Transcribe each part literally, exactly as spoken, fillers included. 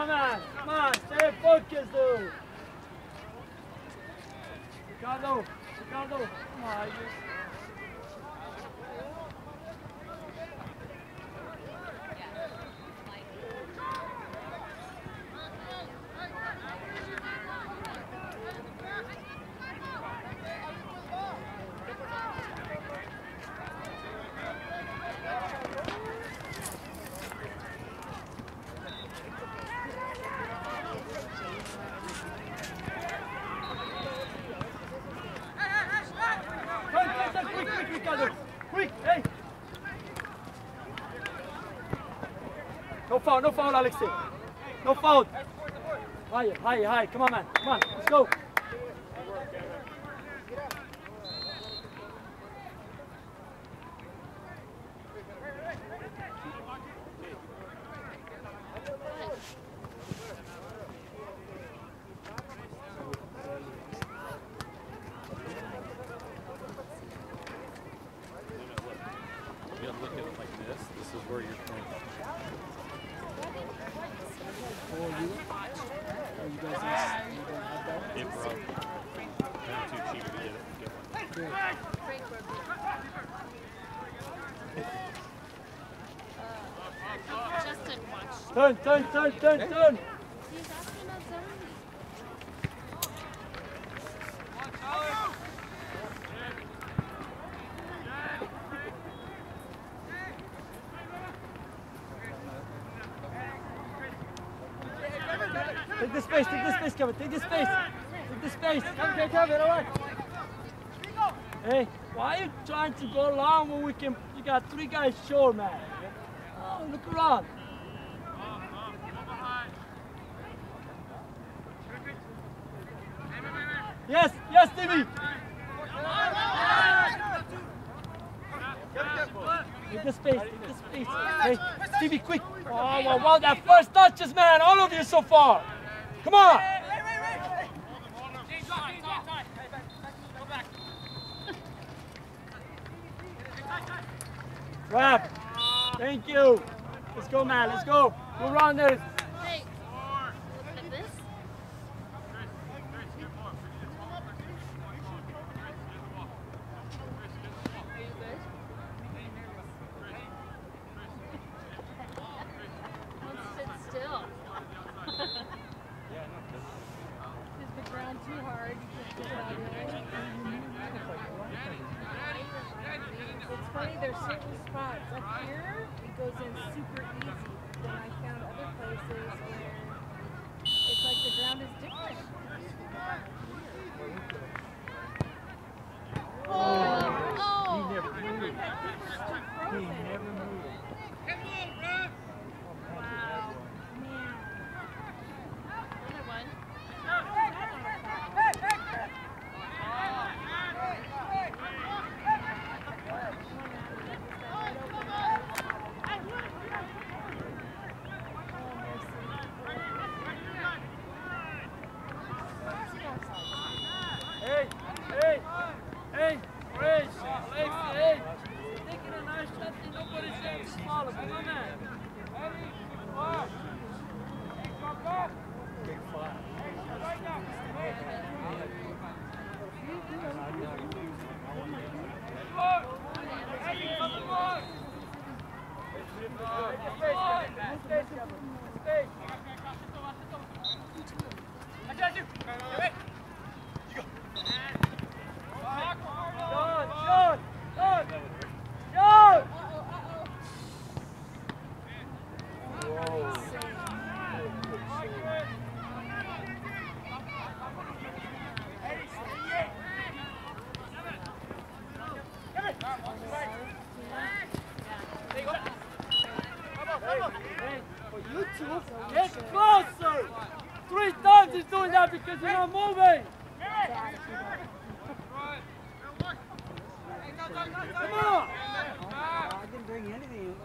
on, man. Come on, stay focused, dude. Ricardo, Ricardo, come on. No foul, no foul, Alexei. No foul. Higher, higher, higher. Come on, man. Come on, let's go. You gotta look at it like this. This is where you're pointing. For you? Are you guys in, you don't have that? It broke. They're too cheap to get it. Get one. Justin, watch. Turn, turn, turn, turn, turn. He's asking about zone. Take the space, take the space, Kevin. Take the space. Take the space. Come, come, Kevin, all right. Hey, why are you trying to go long when we can? You got three guys short, man. Oh, look around. Yes, yes, Stevie. Take the space, take the space. Hey, Stevie, quick. Oh, wow, wow, that first touches, man. All of you so far. Come on. Wrap. Thank you. Let's go, man. Let's go. Go around there. Hey, look at this. Are you good? Let's sit still. Is the ground too hard? You can't get it out of your way? It's funny, there's certain spots up here, it goes in super easy. Then I found other places where it's like the ground is different. Oh! Oh! He never moved. He Frozen. never moved. Wow. Man. Another one. Hey, hey, hey, Rich, Alex, hey. Taking a nice shot and nobody's saying to follow. Come on, man. Big flat. I got you. Hey. Sean, Sean, Sean, Sean! Hey, for you two, get closer! Three times he's doing that because you're not moving! Come on! I didn't bring anything.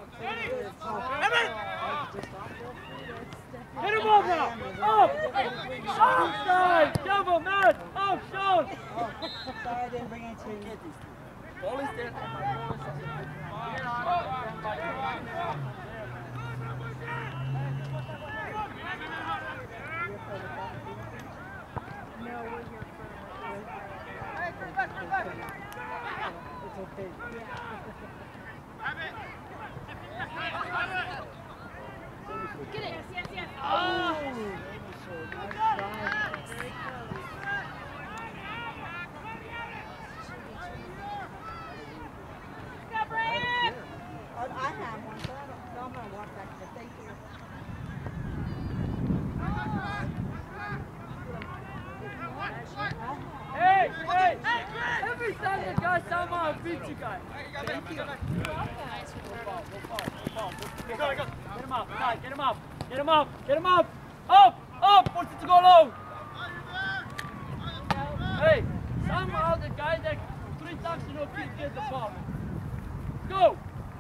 Hit him up now! Up! Outside! Double, man! Up, Sean! Oh, sorry, I didn't bring anything. Get these two. Ball is there. okay. Get it. Yes, yes, yes. Oh! Nice try. Very close. Go, Brian! I, I have one, so I don't, so I'm gonna walk back to the thank you. Hey, hey! Every time the guy somehow beats you guys. Thank you. Go ball, go ball, go ball. Go, go, go. Get him up, guy, get him up. Get him up, get him up. Up, up, wants it to go low. Hey, somehow the guy that three times in a row can't get the ball. Go!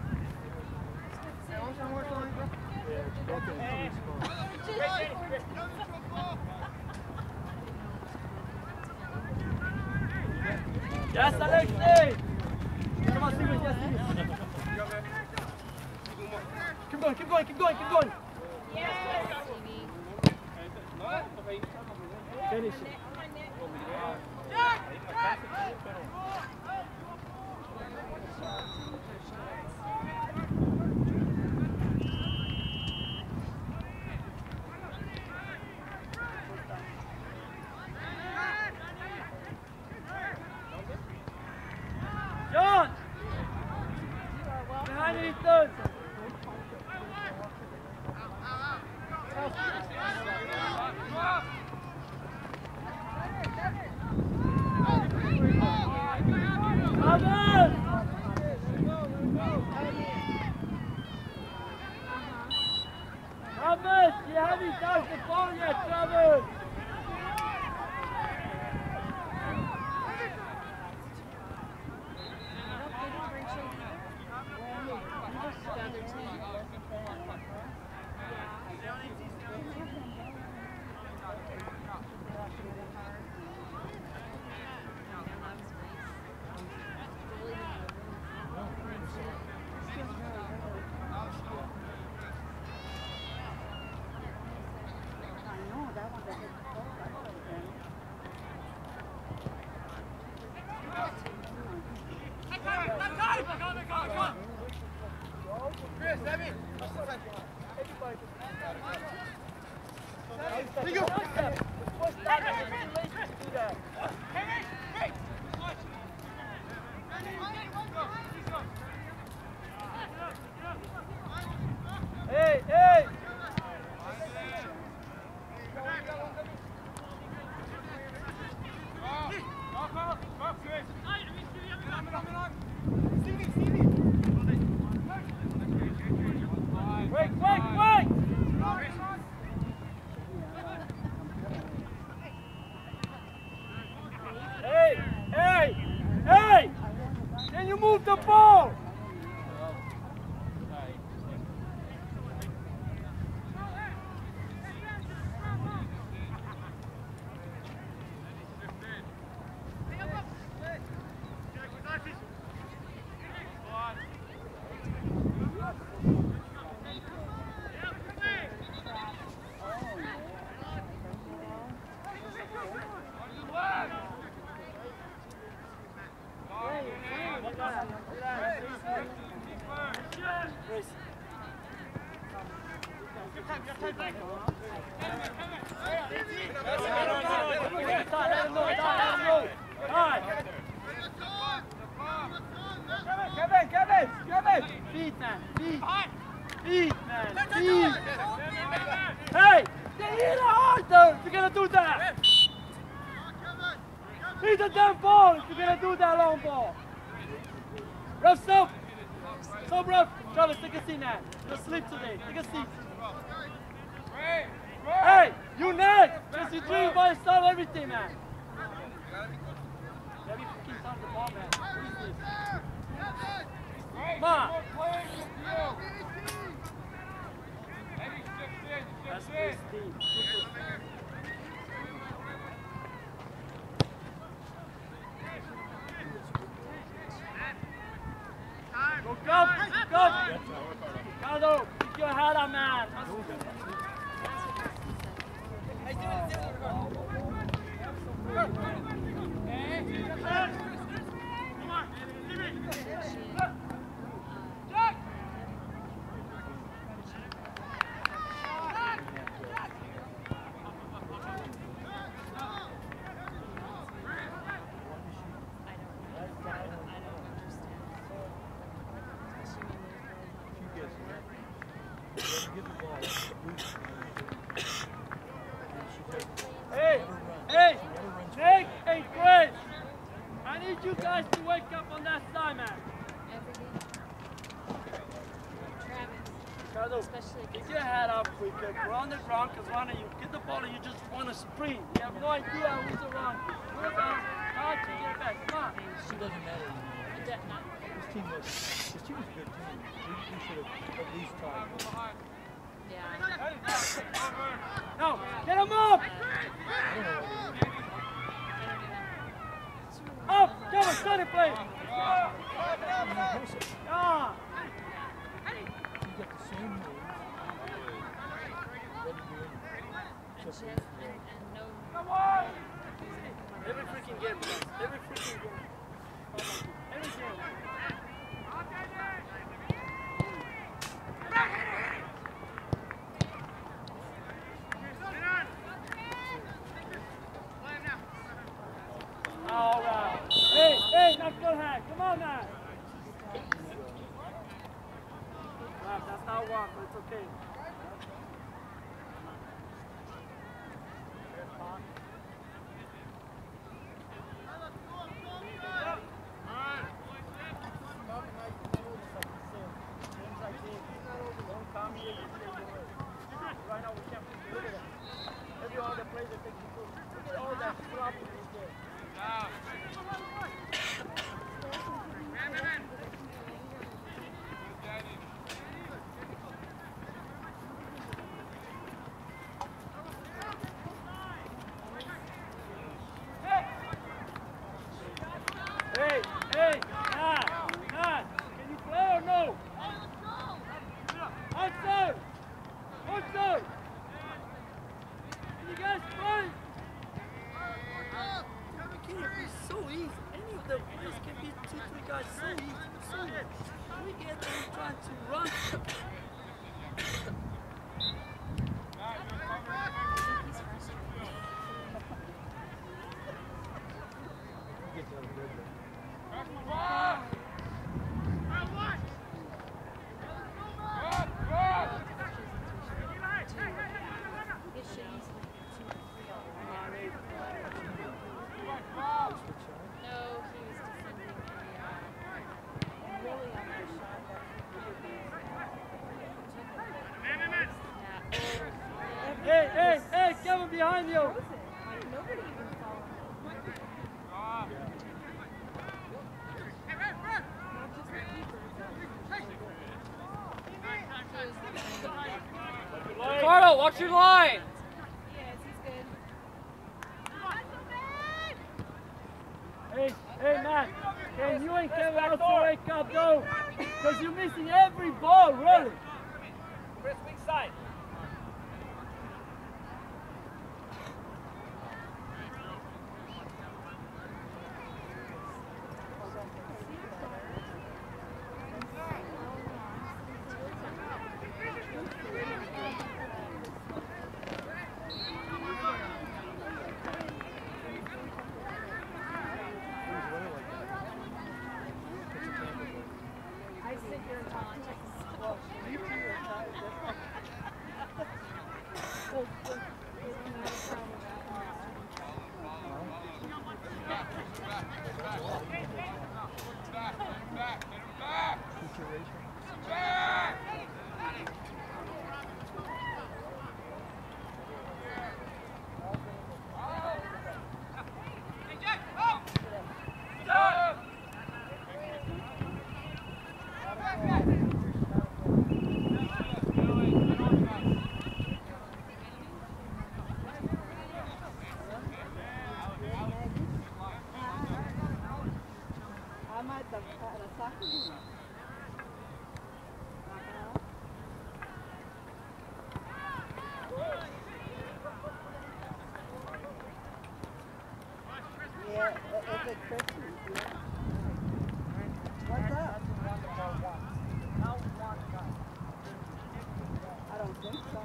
Yes, Alexei! Get him on, Steven, yes, Steven. Keep going, keep going, keep going, keep going. Yes, Finish it. John! Behind Ethan! Travis! Travis, you haven't touched the ball yet, Travis! Hey, hey! Wait, wait, wait! Hey, hey, hey! Can you move the ball? Kevin, Kevin, Kevin! Feet, man, feet! Feet, man, feet! Hey! They hit it harder if you're gonna do that! Hit the damn ball if you're gonna do that long ball! Ref, stop! Stop, ref! Travis, take a seat, man. You'll sleep today. Take a seat. Hey! You next! Just you dream by yourself, everything, man! Let me fucking touch the ball, man. What is this? Come on! That's this team. Go, go! Go! Ricardo, keep your head up, man! need you guys to wake up on that side, man. Every game. Travis. Ricardo, Especially get your head up quicker. We're on the ground because one of you get the ball and you just want to sprint. You have no idea who's around. We're around. Hard to get back. Come on. She doesn't matter anymore. Is that not? This team was, this team was a good team. We, we should have at least tried. Yeah. No, get him up! I don't know what we Up! Come on, start it, play! did. Ah! You got the same moves. What are you doing? And, Except and, for- and no. Come on! Every freaking game, guys. Every freaking game. Every game. All right. Hey, hey, not good hand. Come on now. Right, that's not one, but it's okay. Right now we can't look at that. Every other player that takes you through. Look at all that flopping in there. Hey, hey, Nat, Nat, can you play or no? Outside! Outside! Can you guys play? It's so easy. Any of the plays can be two, three guys so easy. So easy. We get them trying to run. You get to have a good one. It should use two, three all around. No, he was defending a, uh, really on that shot that he took. Yeah. Hey, hey, hey, Kevin behind you. Like, nobody even followed him. Not just the keeper. Ricardo, watch your line. Yes, he's good. Hey, hey, Matt. Can you and Kevin also wake up, though? Because you're missing every ball, really. Chris, weak side. I sit here and talk. I'm at the, at the soccer game. Yeah, it- it's a Christmas, yeah. What's up? I don't think so.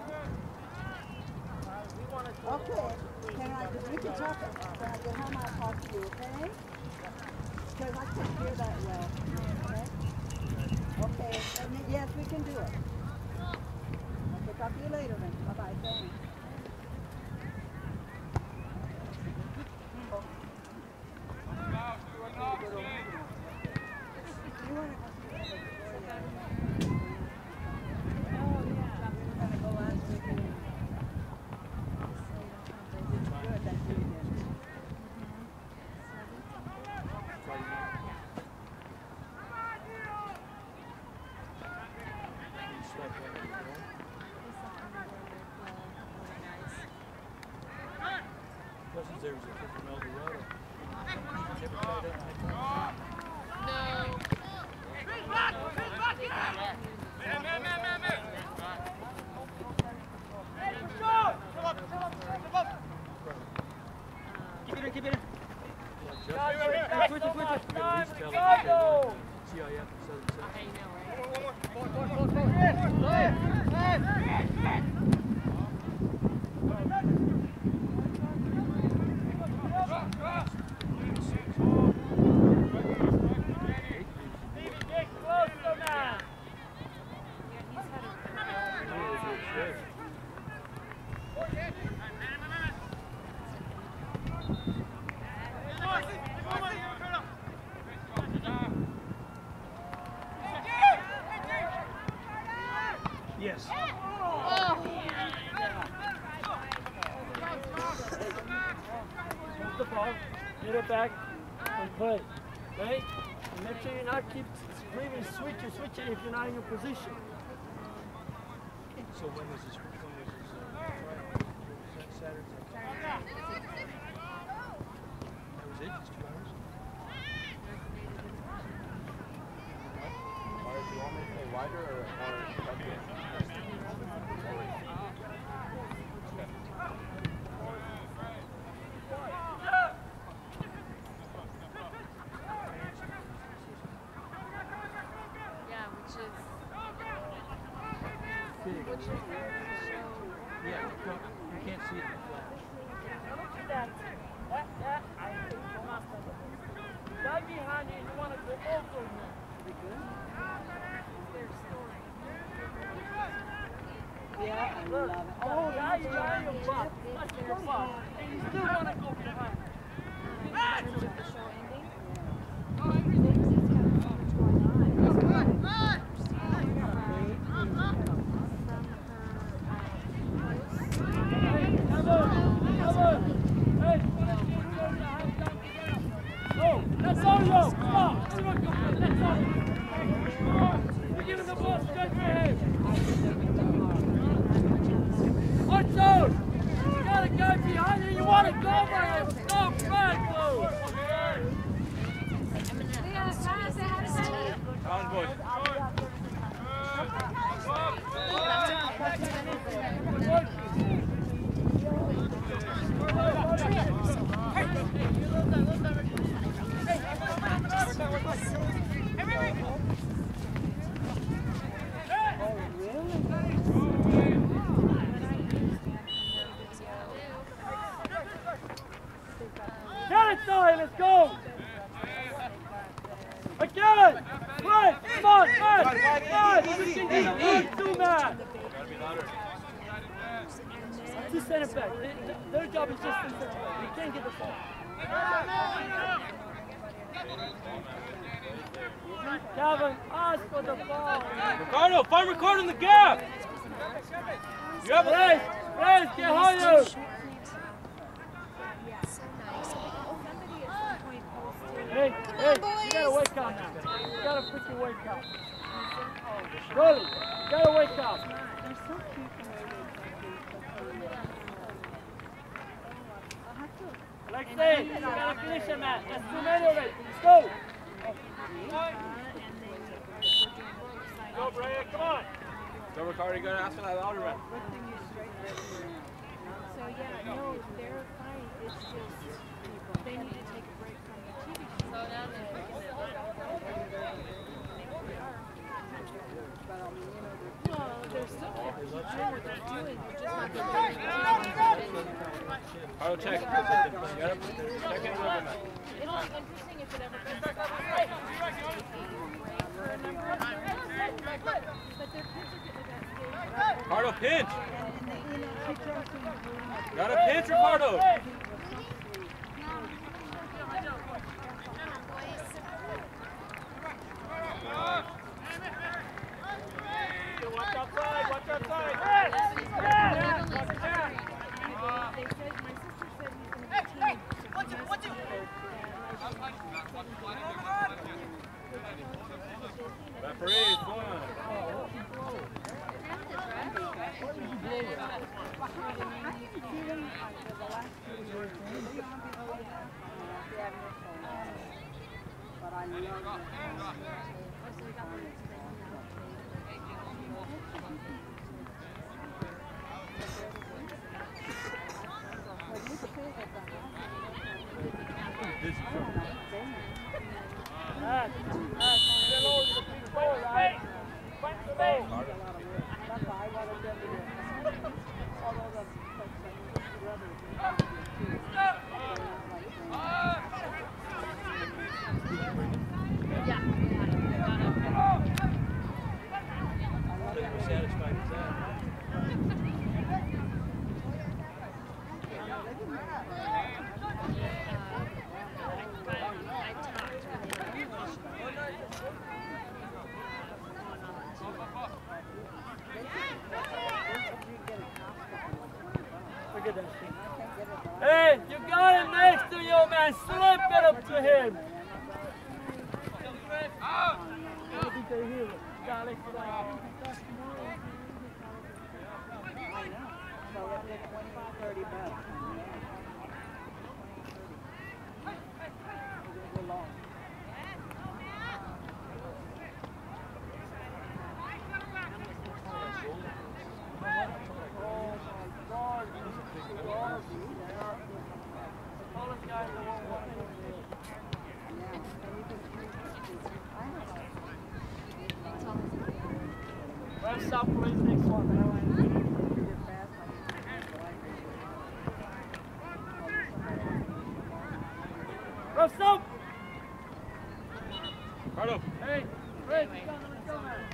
Okay, can I, we can talk, when I get home, I'll talk to you, okay? Because I couldn't hear that well, okay? Okay, and then- yes, we can do it. Okay, talk to you later then, bye-bye, thanks. Go Keep it in, keep it in. Yes. Hold the ball, get it back, and play. Right? And make sure you not keep screaming switch or switch it if you're not in your position. So when is this? When is this? Uh, Friday? Is that Saturday? That was it. Just two hours. Or do you want me to play wider or or Yeah, which is Big. Yeah, you can't, you can't see it in the flash. That, that, I think, right behind you, you want to go over now. their story. Yeah, I Look, love it. oh, now you're on your butt. That's your butt. And you still want to go behind. In terms of the show ending, there's just kind of so much going on. From her, um, Hey, come on, come on. Hey, oh, that's all you. Come on, everyone go for it. That's all. Come on, you're giving the ball straight to him. Watch out! You got a guy behind you. You want to go for him? Go back, Blue. Sounds good. Get it, Ty, let's go! Again! Right, come on, right, right! We can get the ball too, man! Just send it back. Their, their job is just to send it back. We can't get the ball. Calvin, ask for the ball. Ricardo, find Ricardo in the gap! You have a Race, race, get higher! Hey, hey, you gotta wake up now. You gotta freaking wake up. Rolly, you gotta wake up. They're so cute the way they Alexei, you gotta finish it, man. That's too many of it. Let's go. Go, Brian, come on. So Ricardo, you gotta ask for that louder man. So yeah, no, they're fine. It's just they need to take a break from the T V show. So now they're freaking it. Well, they're still doing what they're doing. They're just not doing it. Ricardo, check. You gotta check in a little bit, man. It'll be interesting if it ever comes back up. For a number of years. But their kids are getting to that stage. Ricardo, pinch! Gotta pinch, Ricardo! Watch outside, watch outside. Hey! Yeah! They said, my sister said he's going to be team. What's it? Referee, one. That's still over the big ball, right? Find the ball. That's why I wanted them to do it. Although the, the rubber They were satisfied with that. Look at that thing. Hey, you got him next to you, man. Slip it up to him. Dale, thirty bucks. Let's stop for his next one. Rough stop! Carlo. Hey, Fred, you got another go, man.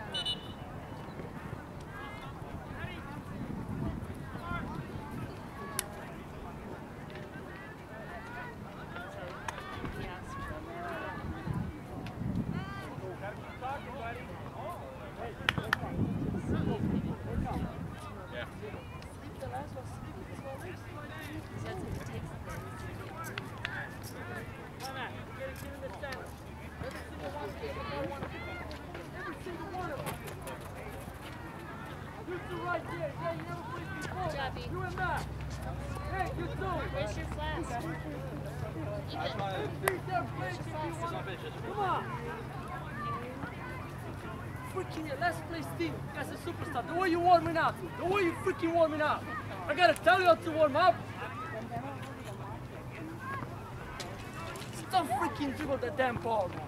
You and Matt. Hey, you two. Where's your flask? Come on. Freaking let's play Steve. That's a superstar. The way you warming up. The way you freaking warming up. I gotta tell you how to warm up. Stop freaking dribble the damn ball, man.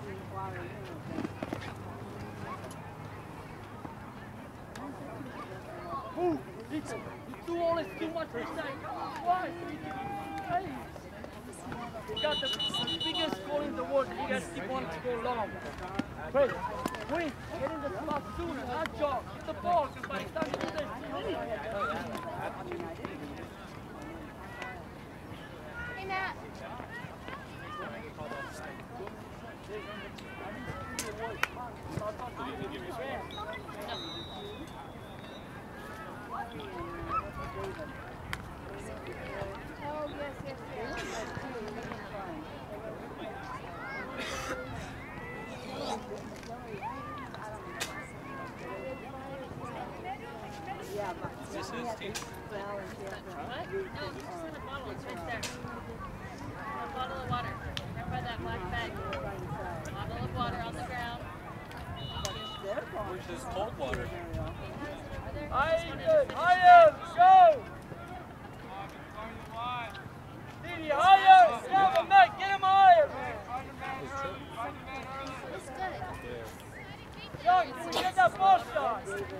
Move. Listen, you do always too much mistake. Why? Hey. You got the biggest goal in the world and you guys keep wanting to go long. Wait, wait, get in the spot sooner, not jog. Get the ball, because by the time you do this, Hey, Matt. Oh, yes, yes, yes. Yeah, but This is Steve. What? No, this is in the bottle. It's right there. A bottle of water. Right by that black bag. Bottle of water on the ground. Where's this cold water? higher, higher, go! Stevie, higher! Yeah, but Matt, get him higher, man! Looks good. Young, get that ball shot!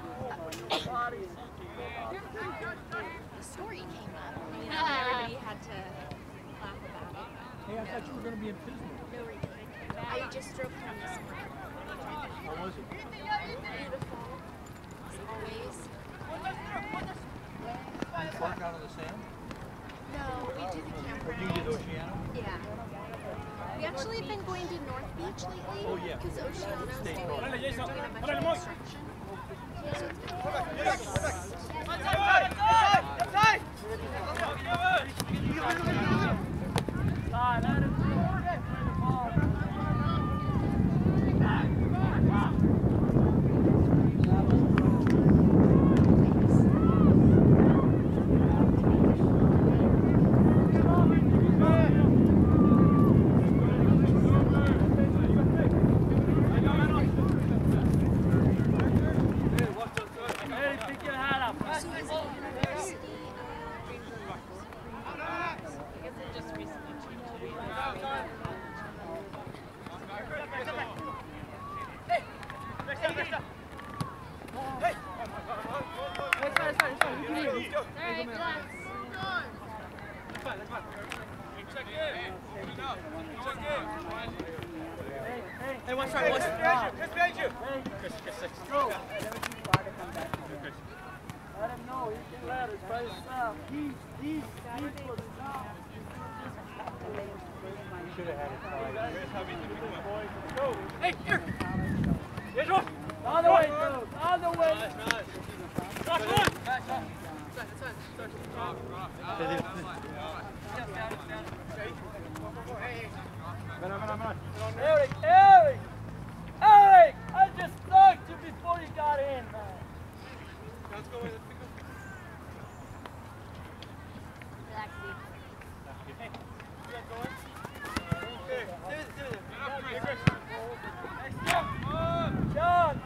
The story came up. You know, everybody had to laugh about it. Hey, I thought you were going to be in Pismo. I just drove home this morning. How was it? Beautiful. As always. You parked out on the sand? No, we do the Or campground. you did Oceano? Yeah. We actually have been going to North Beach lately. Oh, yeah. Because Oceano's State doing Park. a bunch of construction. So it's Ah, that is one side, one side. Chris behind you. Chris, Chris, six. Go. Let him know he can let it by himself. He's, he's, he's for the job. Should have had it. Go. Hey, here. Here's one. The other way, dude. The other way. Josh, one. Eric, Eric, Eric! I just knocked you before you got in, man. Let's go. Relax, Hey, you guys going? Okay. David, David. Hey, Chris. John!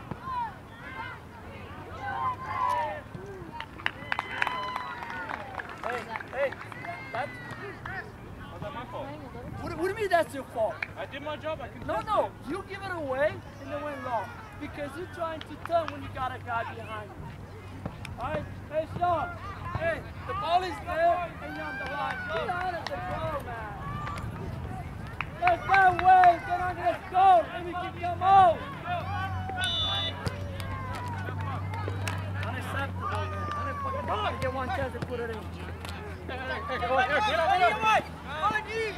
Hey, hey, that's... Was that my fault? What, what do you mean that's your fault? I did my job. I can. No, no, you give it away and it went long. Because you're trying to turn when you got a guy behind you. Alright? Hey, Sean. Hey, the ball is there and you're on the line. Get out of the ball, man. There's that way. They're not going to score and we can come out. Unacceptable, man. Unacceptable. You get one chance to put it in. Hey, hey, hey, go on, Eric, get up, get up. On the knee.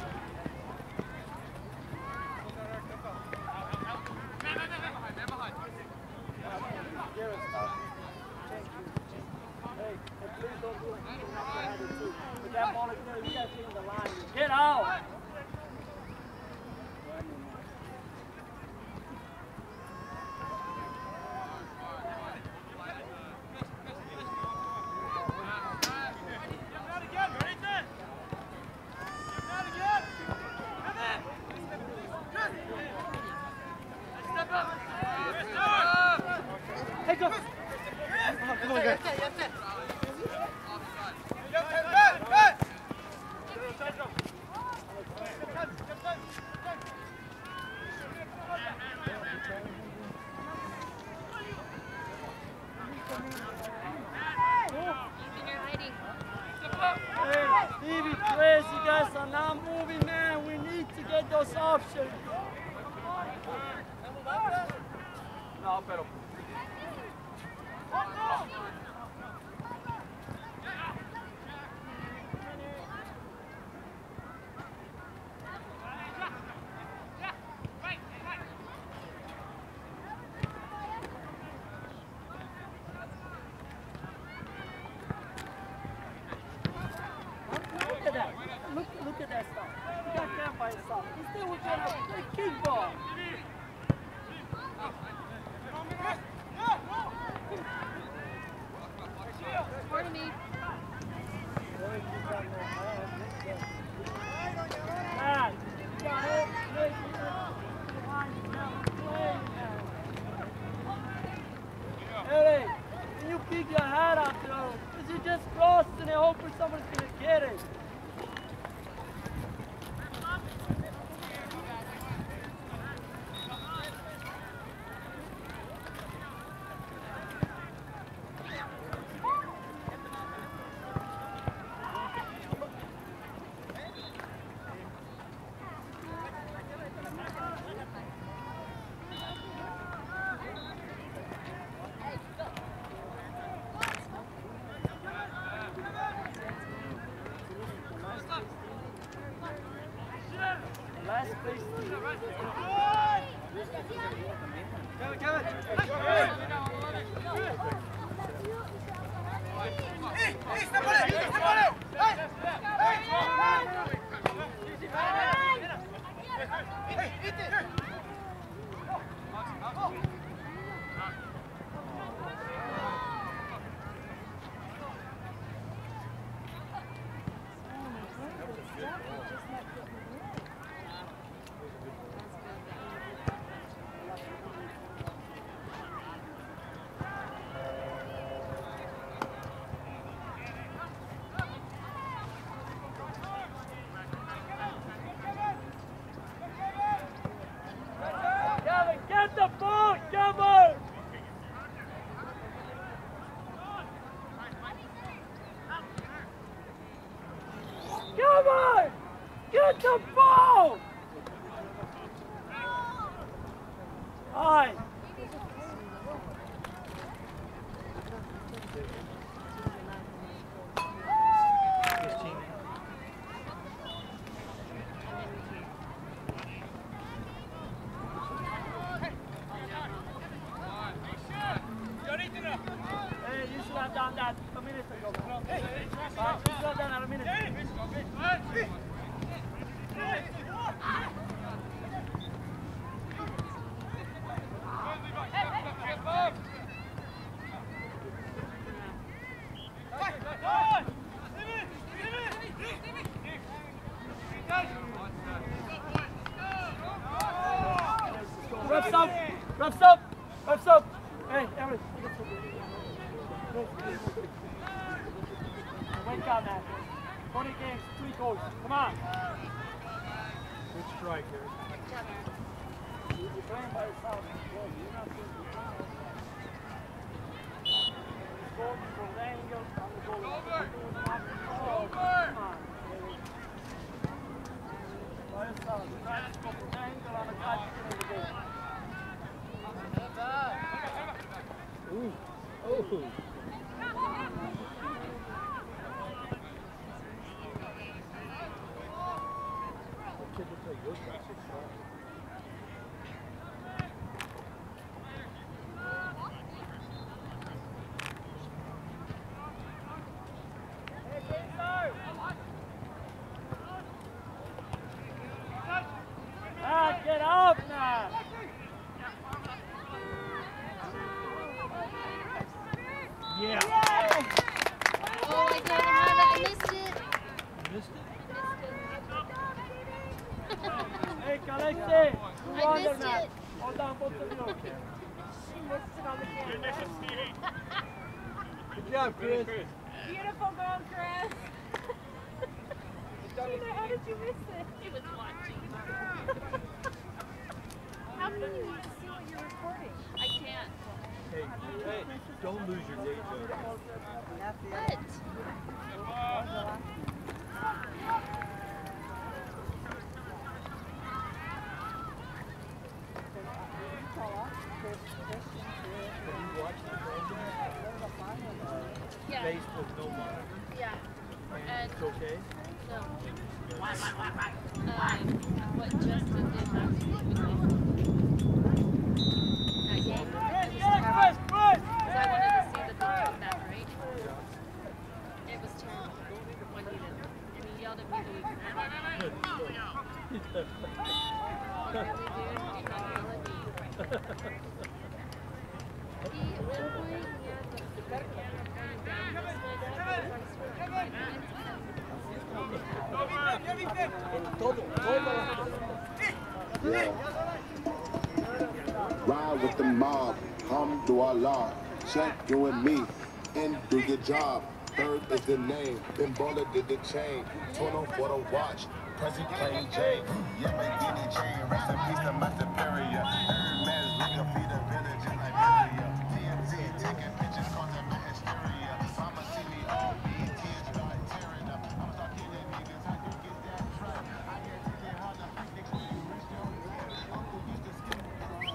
Get out! Hey, go! Come on, guys. Hey, Stevie, please, you guys are not moving, man. We need to get those options. No, pero... Look at that. Look, look at that stuff. He got down by himself. He's still with a kickball. Pardon me. Man, you got it. Make it behind you now. Play, man. Eric, can you pick your hat up, though? Because you just crossed and I hope someone's going to get it. Last place. Kevin, Kevin. Hey, hey, step on it, step on it. Hey, hey, hey, eat it. Refs up! Refs up! Refs up! Hey, Emily. Wake up, man. twenty games, three goals. Come on. Good strike here. You're playing by yourself. You're not doing it. Goal from the angle on the goal. Over! Over! By yourself. Try to go from the angle on the cut in the goal. Ooh. Oh. Kid looks like yours got six shots. Ah, get up now! Yeah. Oh, I don't have it. I missed it. You missed it? Hey, Alexei! I Two under missed now. it. Hold on, both of you. She missed it on the camera. Good job, Chris. Beautiful goal, Chris. Gina, how did you miss it? He was watching. How can you even see what you're recording? I can't. Hey, hey, don't lose your day job. What? Have you watched the program? Yeah. Facebook no monitor. Yeah. And And it's okay? no. Um, what Justin did last week with me. That game. Yes, yes, Chris, Chris! Because I wanted to see that they took that, right? It was terrible when he did it. And he yelled at me the week before. Really, dude? Do not yell at me. He, at one point, he had the camera pointed down this way. I swear. Ride with the mob, Alhamdulillah. Check you and me, and do your job. Bird is the name, Ben Baller did the chain. Tono for the watch, Prezi plain Jane. Yeah, my giddy chain, rest in peace to my superior. Hermes, look up, feed the village in Liberia. T M Z, taking pictures, causing my hysteria. Mama see me all B, tears start tearing up. I'm start killing niggas, how you get that track? I can't take it how the picnics when you reach your head. Uncle used to skip.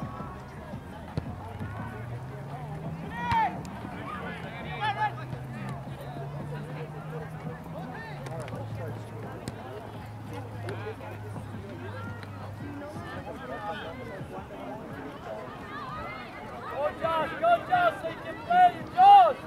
Go Josh, go Josh, so you can play, Josh!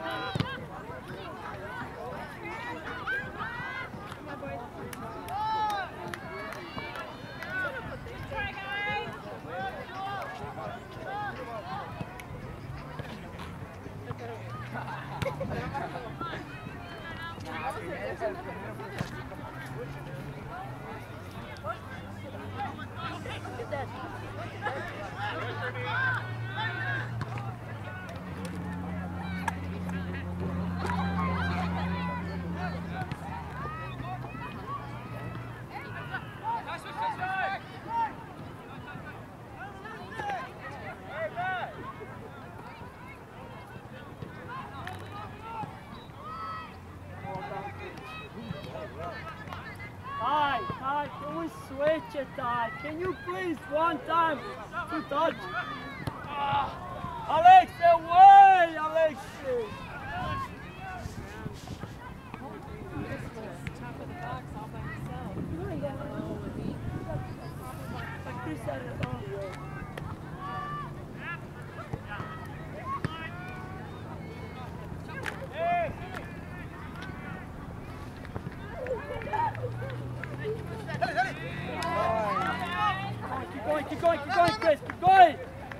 Ty, Ty, can we switch it, Ty? Can you please one time to touch? Ah, Alex, away, Alexei! Top of the box all by himself. Like you said it earlier. Keep going, keep going, keep going, Chris, keep going!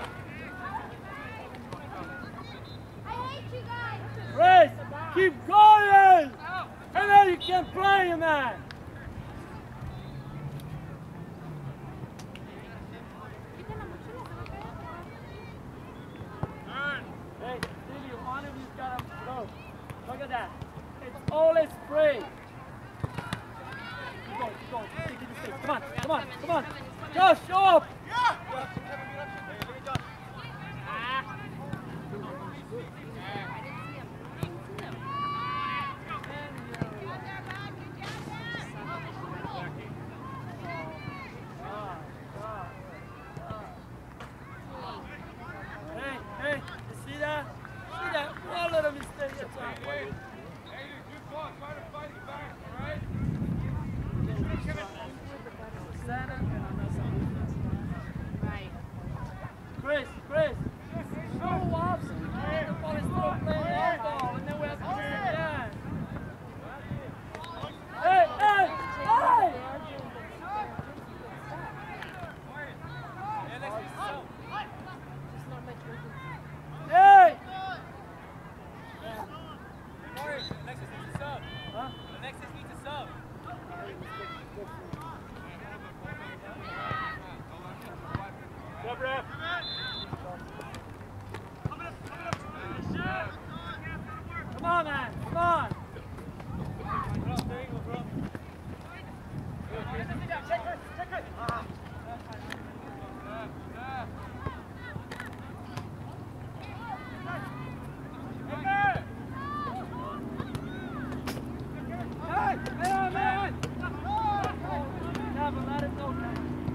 Chris, keep going! And then you can play, man! ref. Come on, man. Come on. There you go, bro. Check her, check her. Ah. Hey, man, man. Never let it go, man.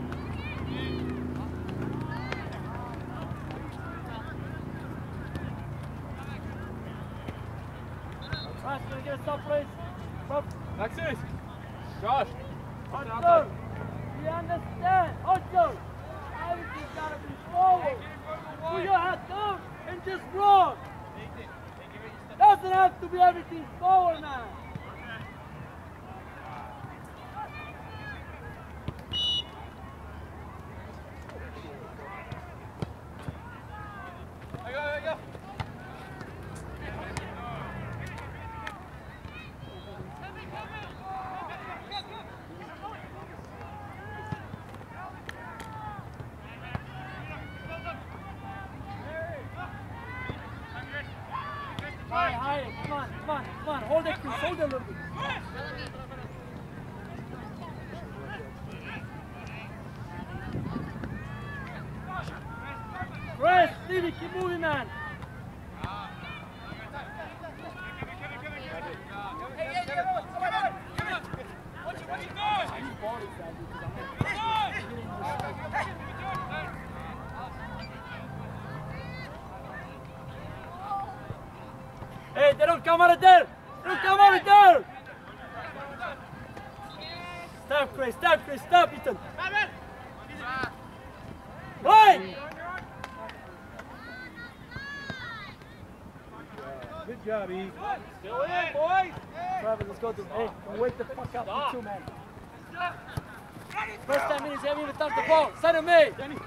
Right, gonna get us up, please. Up. Alexis! Josh! Arthur, we understand. Arthur, everything's gotta be forward. Put your head down and just run. Doesn't have to be everything forward, man. There you go, there you go. High, high, come on, come on, come on. Hold it, Chris, hold it a little bit. Chris, Stevie, keep moving, man. Hey, they don't come out of there! They don't come out of there! Stop, Chris, stop, Chris, stop, Ethan! Right! Good job, E. Still in, boys. Travis, let's go to hey, don't wake the fuck up, you two, man. First ten minutes, you haven't even touched the ball. Send him me! Danny.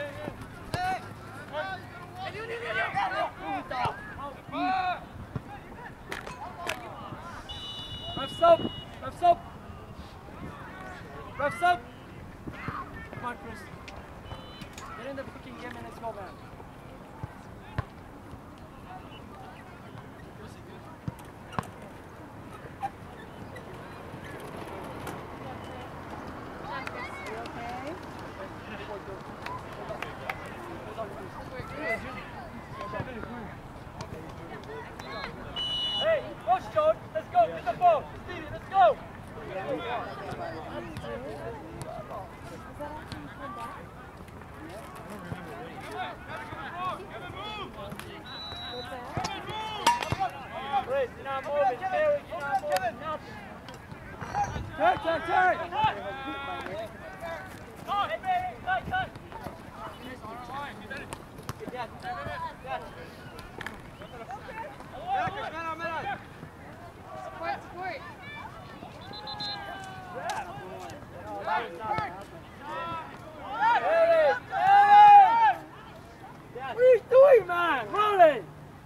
Refs up! Refs up! Refs up! Come on, Chris. Get in the fucking game and let's go, man. Hey, push, George. Let's go. Get the ball. Stevie, let's go. Chris, you're not moving. Derek, you're not moving. Nothing. Turn, turn, turn. Hey, baby. Cut, cut. Yeah, yeah. Support, support. Hey, hey! What are you doing, man? Rolling!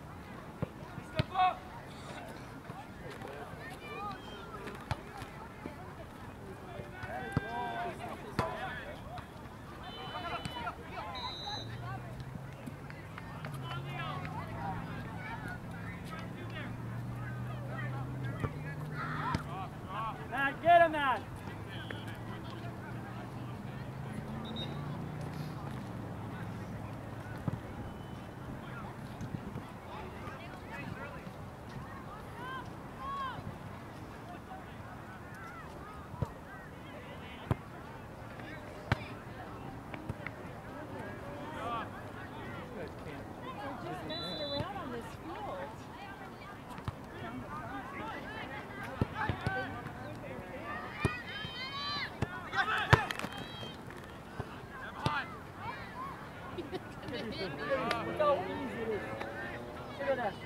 Man, get him, man! They're just messing around on this field. Look how easy it is. Look at that.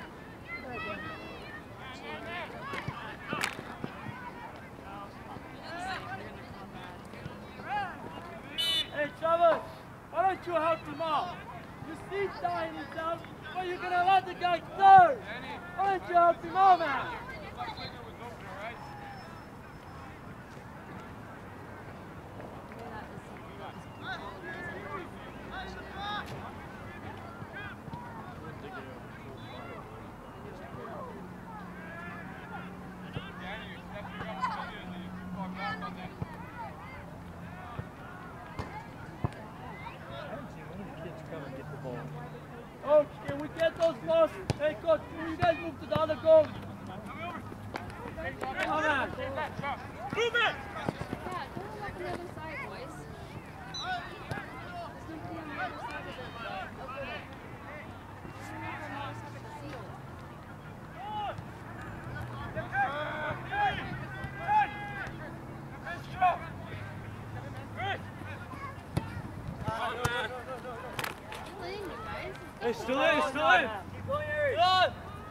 Hey, Travis, why don't you help him out? You see dying himself, but you're gonna let the guy turn. Why don't you help him out, man? the ball. Coach, can we get those balls? Hey, coach, can you guys move to the other goal? Come on. Yeah, go look on the other side, boys. There's nobody on the other side of the over there. There's nobody on the other side of the field. Still in, you guys. Hey, still in, still in. Keep going, Harry. Good.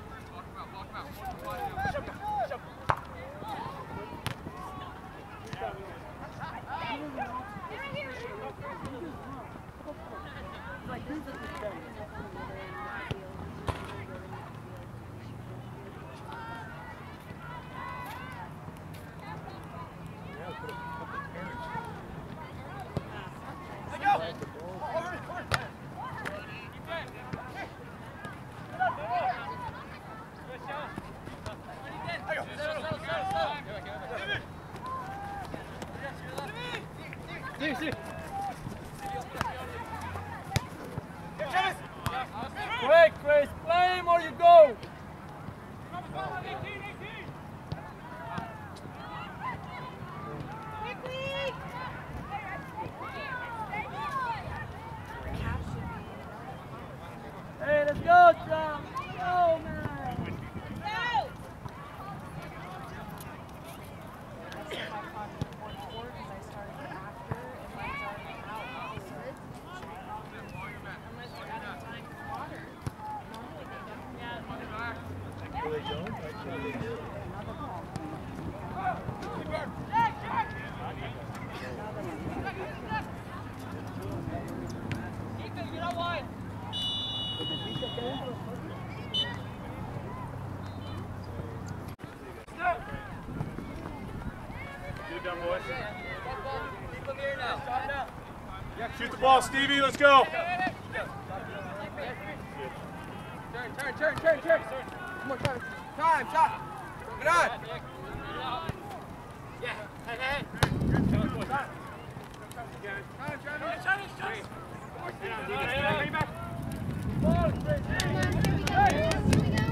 See, see. Quick, Chris, play him or you go. Hey, let's go, John. Go, man. Shoot the ball, Stevie. Let's go. Turn, turn, turn, turn, turn. Come on, Travis. Time, shot. Get on. Yeah. Hey, hey. Time, Travis. Travis, Travis. Ball, Chris. Come on, here we go. Here we go.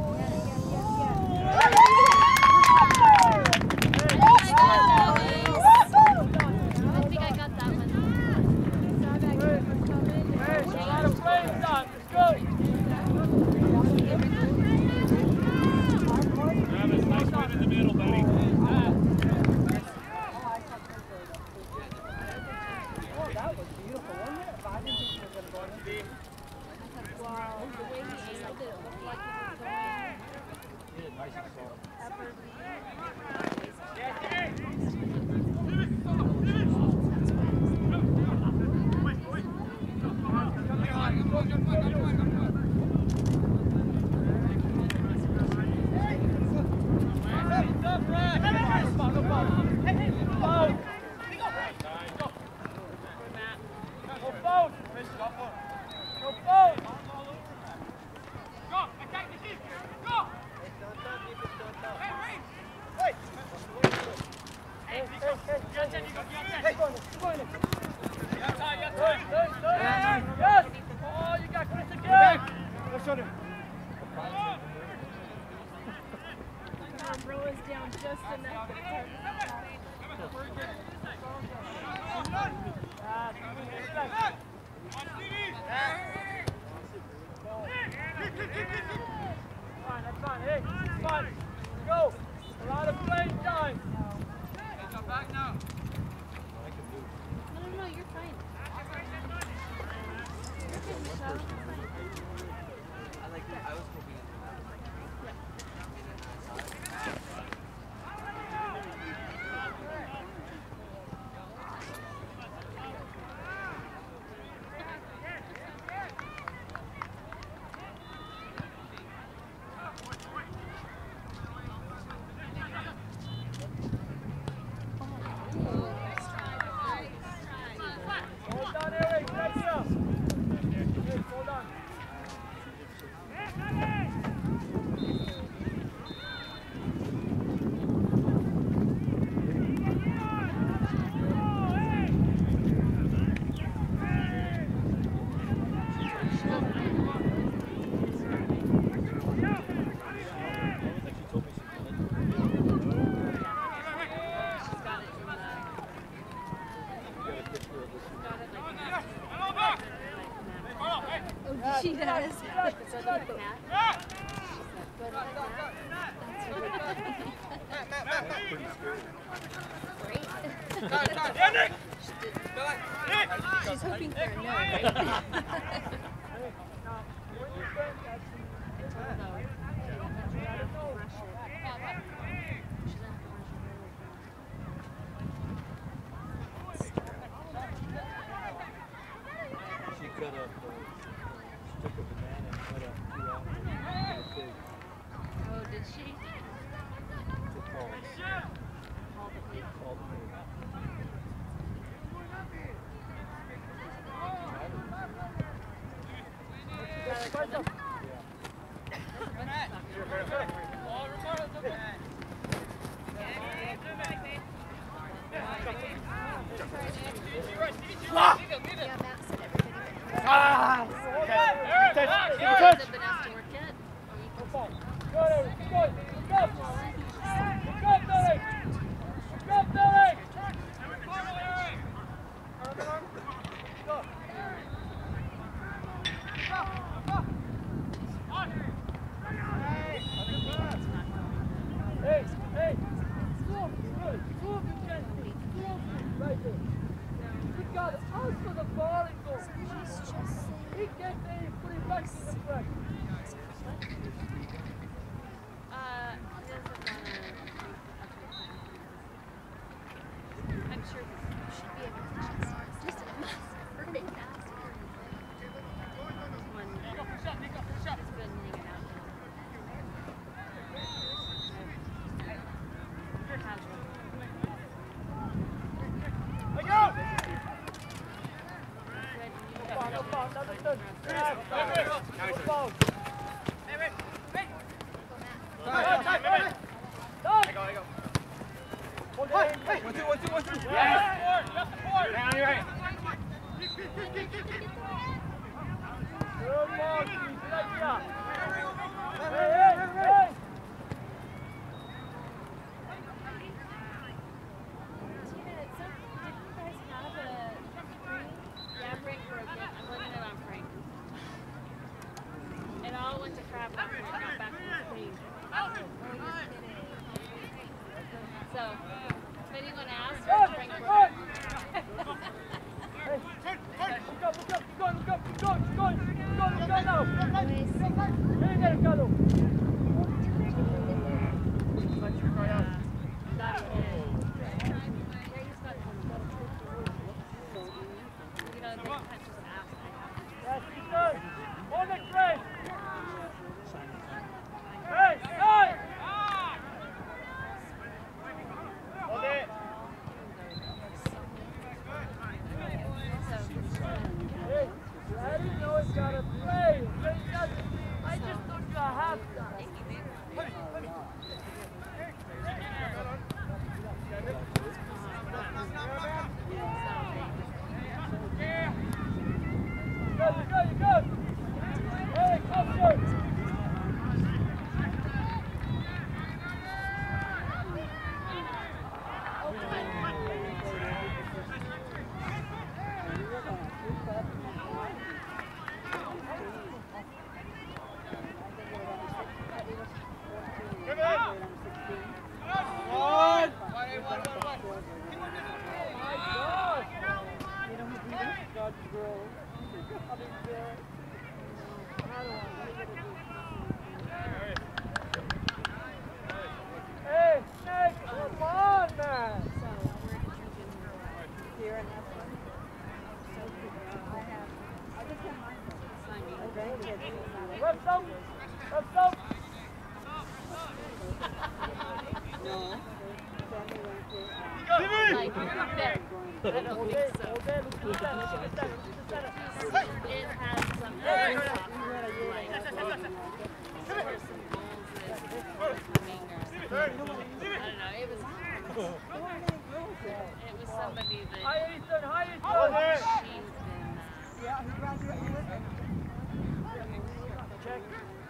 I think I got that one. Saw that kid was coming. Hey, a lot of playing time. Let's go. Travis, nice move in the middle, buddy. Oh, that was beautiful, wasn't it? I didn't think you were going to go in. Wow, the way he aimed it looked like it was going upper Yes! Oh, you got Chris again! Let's show him. Bro is down just enough. Fine, that's fine. Hey, it's fine. Go. A lot of playing time. Come back now. No, no, no, you're fine. You're good, Michelle. I like that. I was hoping it Hold on, Eric. Nice stuff. Hey, hold on. She does. Relax, relax, relax. Good at that. That's really Pretty scary. great. She's hoping for a no, right? Hey, now, when you think that's She cut up, uh, she took a banana and cut up two apples and a pig. Oh, did she? To call, All the pig. call the pig. Yeah, Matt said everybody. Ah! Has it been asked to work yet? Go, Derek, go, go, go, go, Derek, go, Derek. Hey, hey, swoop, good, swoop, you can, swoop, right there. You got out for the ball and go. He gets there, you put it back in the front. Uh, he doesn't want to. I'm sure he should be able to just, just a mess. Pretty fast. One has been hanging out. For casual. Let go! No foul, no foul, another touch. No foul. Time, time, time. Done. Hold it in. One, two, one, two, one, two. Yeah. Hang on, you're right. Good ball, Keith. Good idea. Hey, hey, hey. Tina, it's some, didn't you guys have a screen? Yeah, Frank broke it. I'm blaming it on Frank. It all went to crap after it got back to the stage. So, if anyone asks, Good, Frank good. broke it. Hey, look up, look up, keep going, look up, keep going, keep going, keep going, keep going now. Here you go, Carlo. Yes, keep going. Hold it, Chris. Hey, hey. Hold it. Hey, I didn't know it's gotta play. I just thought you had half time. You go, you go, you go. Hey, closer. Hey, Nick, come on, man. Here and that's one. I have, I just have mine. My grandkids. Left out, left out. No. Family went to, Like, there. I don't Hold think it, so. hold it, look to the center, look to the center, look to the center. It has some overlap, like, or some holes that coming or something. I don't know. It was it was somebody that Hi, Ethan, hi, Ethan. she's been uh, yeah, he graduated with it. Check.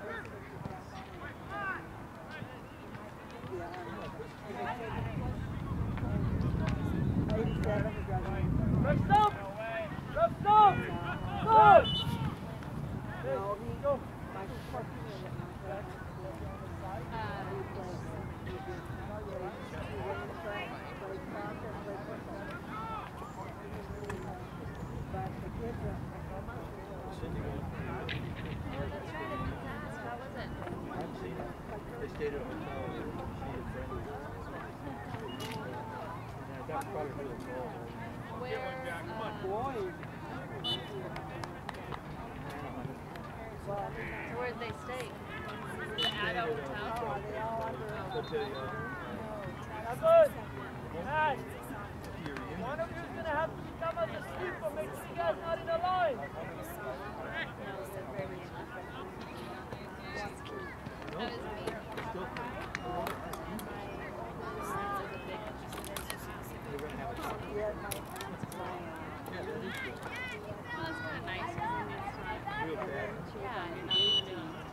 eighty-seven, he graduated. Left out, left out. Good. No, go. They stayed at a hotel. She had friends. And that was probably really cool. Where, uh, where'd they stay? At a hotel? But they, uh, Now good. Hey, one of you's gonna have to become as a sweeper. Make sure you guys not in a line. That is me. still they're going to have a talk. Yeah, that is good. Well, it's kind of nice. Real bad. Yeah, you're not even doing it.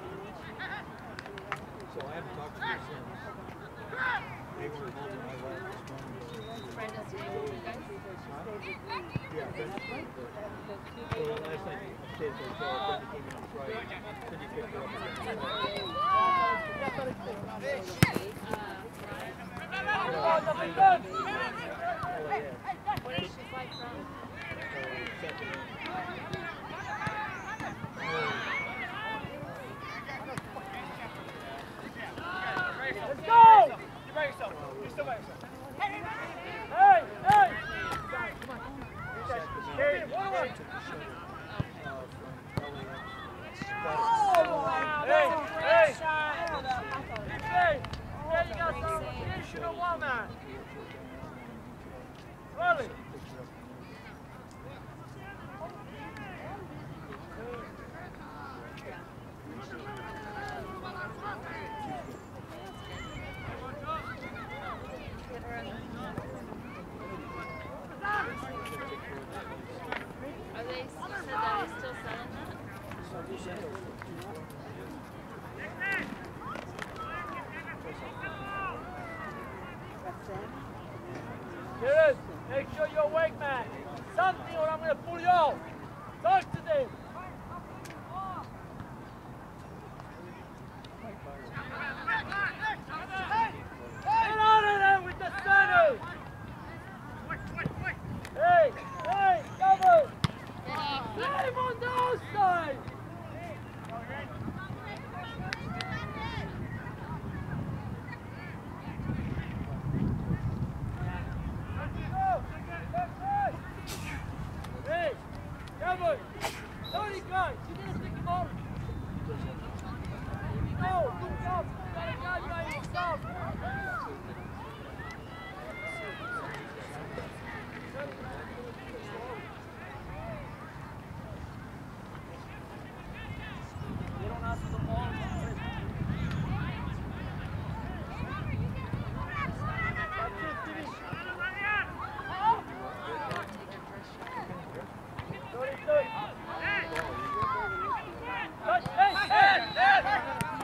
So I haven't talked to her since. They were holding my life this morning. Brenda stayed with you guys? Yeah, Brenda stayed there. So last night I stayed at the hotel. Brenda came in on Friday. Cindy picked her up again. Where did she fly from? Let's go! You're by yourself. You're still by yourself. Hey, hey! Carry it forward. Hey, hey! Hey, yeah, you got some appreciation of one man. Roll it. Are they, you said that he's still selling that? Good. Make sure you're awake, man. Something or I'm going to pull you out. Talk to them. Get out of there with the center. Hey, hey, cover. Let him on the outside. Hey, cover. Tony, guys, you didn't pick him up. No, good job. You got a guy by yourself. You don't ask for the ball. That's it, Stevie. thirty-two. Touch, hey, hey, hey!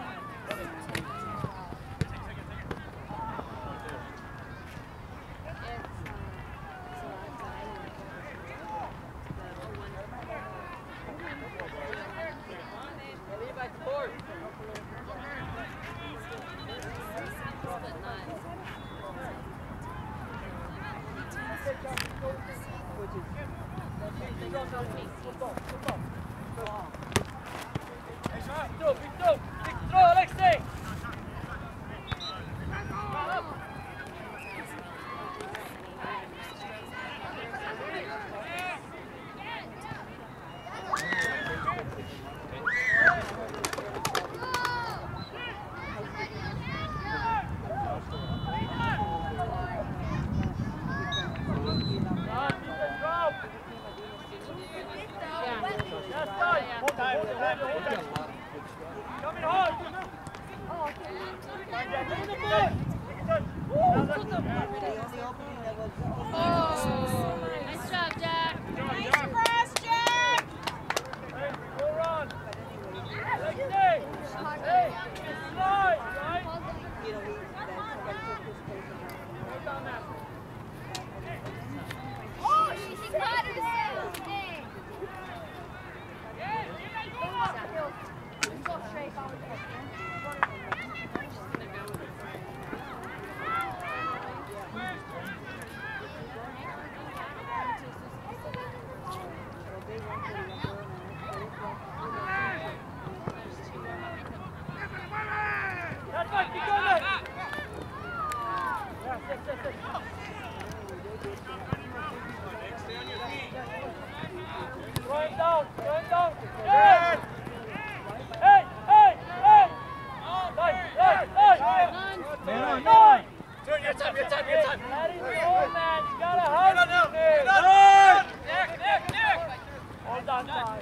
Coming hard! Oh, nice job, Jack. Nice pass, Jack! Hey, go run! Let's stay! Hey, it's slide, right? You know, he, that's somebody took his place in there. Hold on that. Oh, she caught herself. Dang. Going down. Hey! Hey! Hey! Hey! Right, right, right! Man on, man on. Turn your time, your time, your time. That is all, man. You gotta hug Get on now. him there. Get on. Nick, Nick, Nick. Hold on, guys.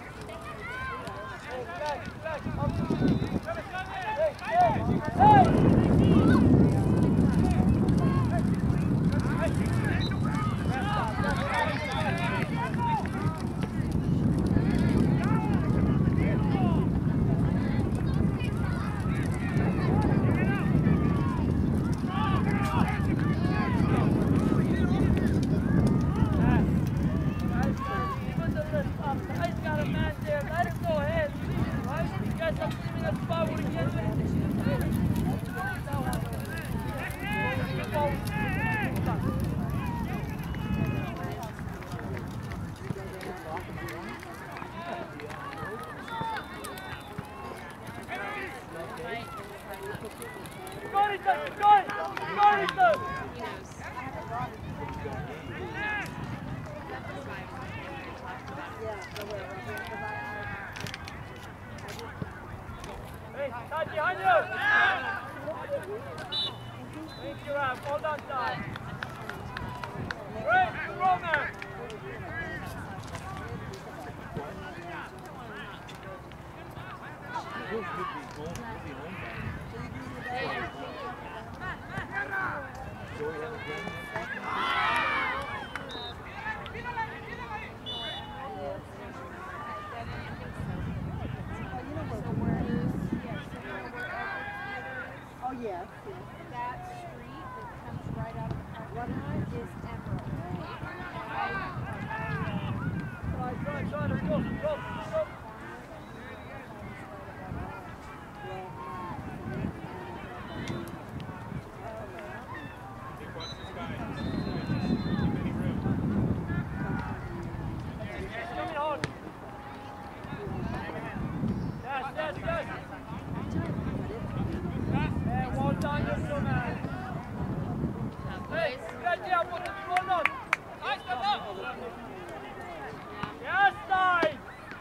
Hey, back, back. Up. Hey, hey, behind you! Thank you, Rob. Hold on, side. Great, Roman! Oh, yes, yes. That street that comes right out of the parking lot is Emerald. Try, try, try to go, go, go. Coming on. Yes, yes, yes. And well done, yourself, man. Hey, good idea, put it hold on. Nice, come up. Yes, nice.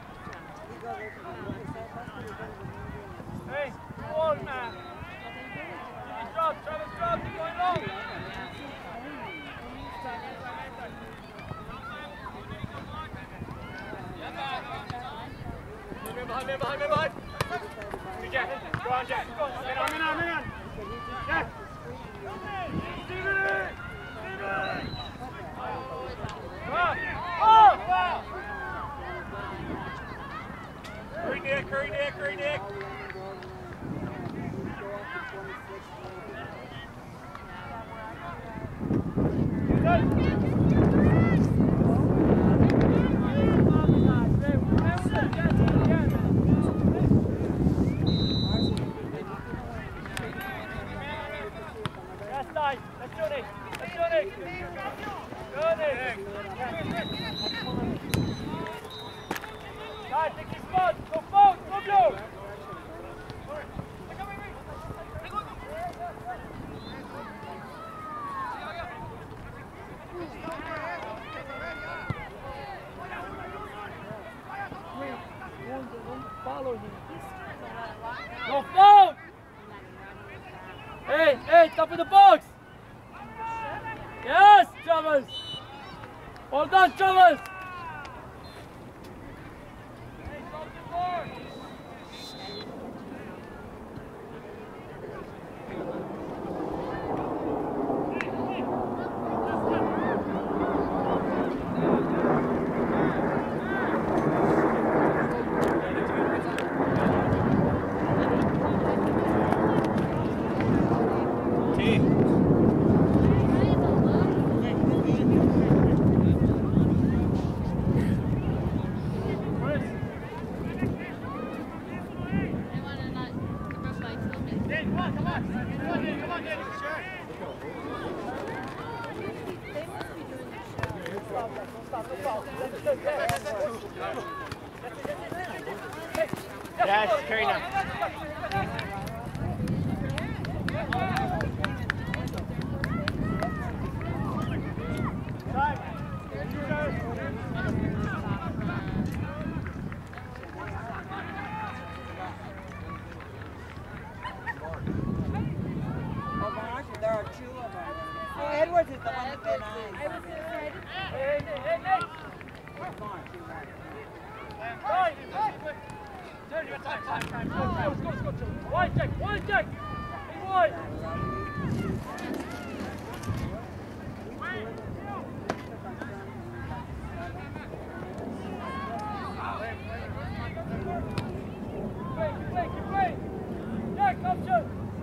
Hey, good on, man. Nice job, Travis, job, keep going long. Behind, man, behind, man, behind. Good Jack. Go on, Jack. Go on. Man on, man on, man on. Jack. Steven! Steven! Oh! Curry Nick, Curry Nick, Curry Nick. That's nice. Let's do it. Let's do it. Good. Guys, take your spot. Go forward. Go blue. Follow him. Go forward. Hey, hey, top of the box. Yes, Thomas. Well done, Thomas. Hey, stop the board. Yes, carry now. Go, go, go, go. Wide check, wide check. Hey, wide. Wait, wait, wait. Jack, come shoot.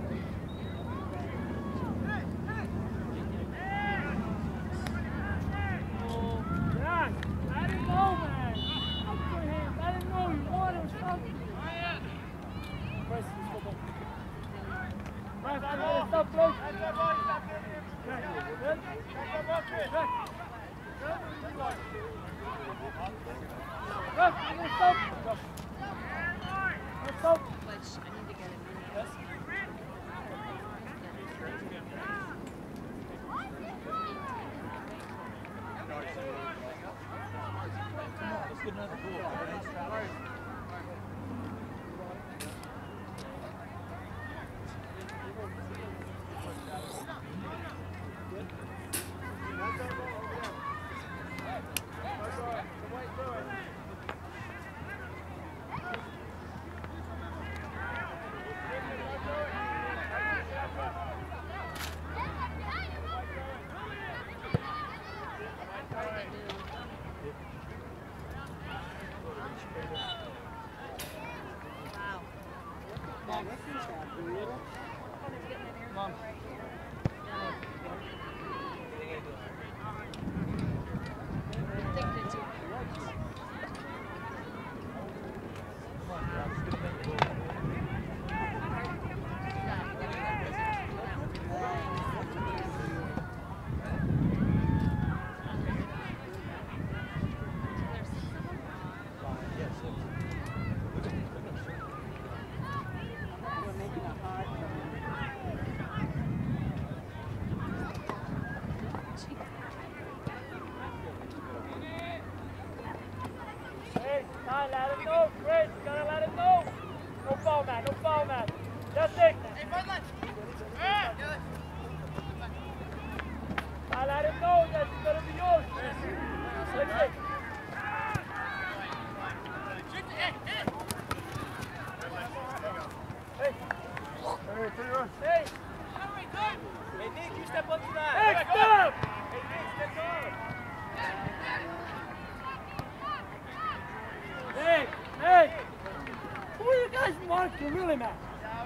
Really, man.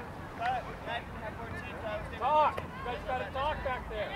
Talk. You guys got to talk back there.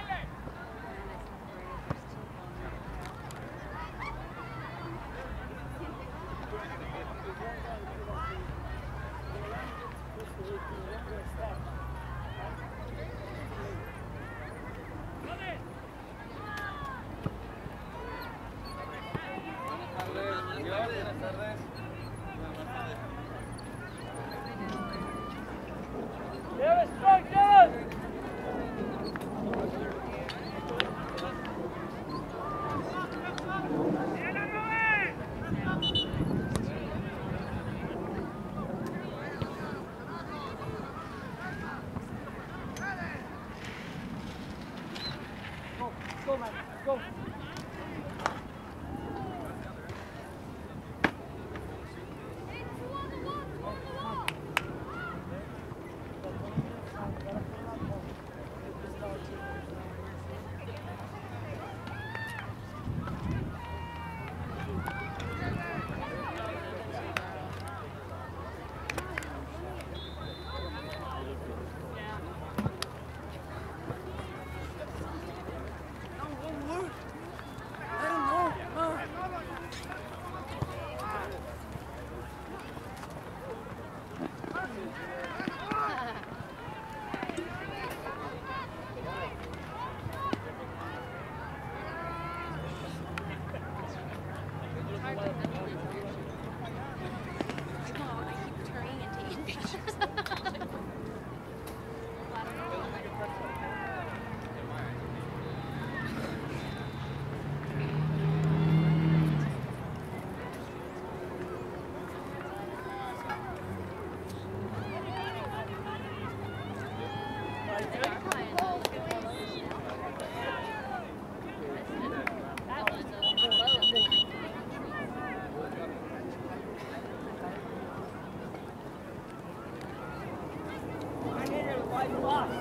why you lost.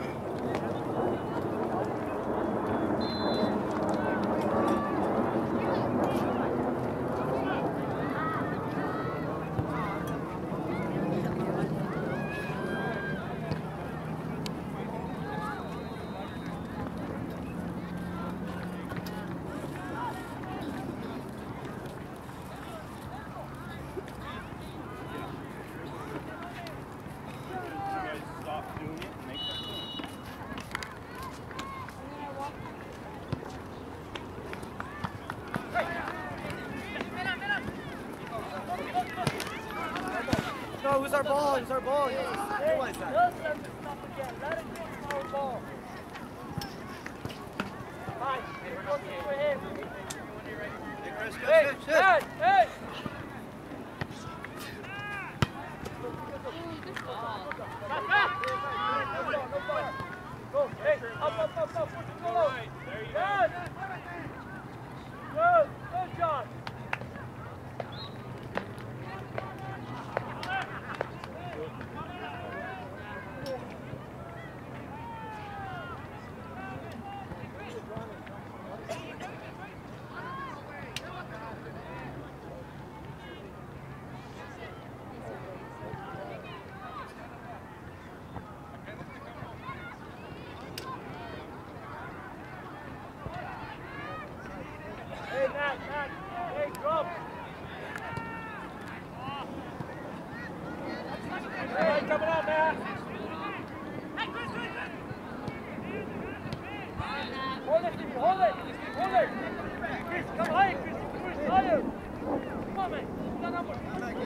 No, who's our ball? Who's our ball? Hey, Realize that. just let them stop again. Let it get our ball. Fine. Go to him. Hey, Chris, good, Hey, good, good. hey, hey. Go, hey, up, up, up, up. Push it below. Yes. Good, good job. Hey, Matt, Matt. Hey, drop. Hey, coming up, Matt. Hold it, Stevie, hold it. Hold it. Chris, come higher, Chris. Chris, higher. Come on, man. You got number.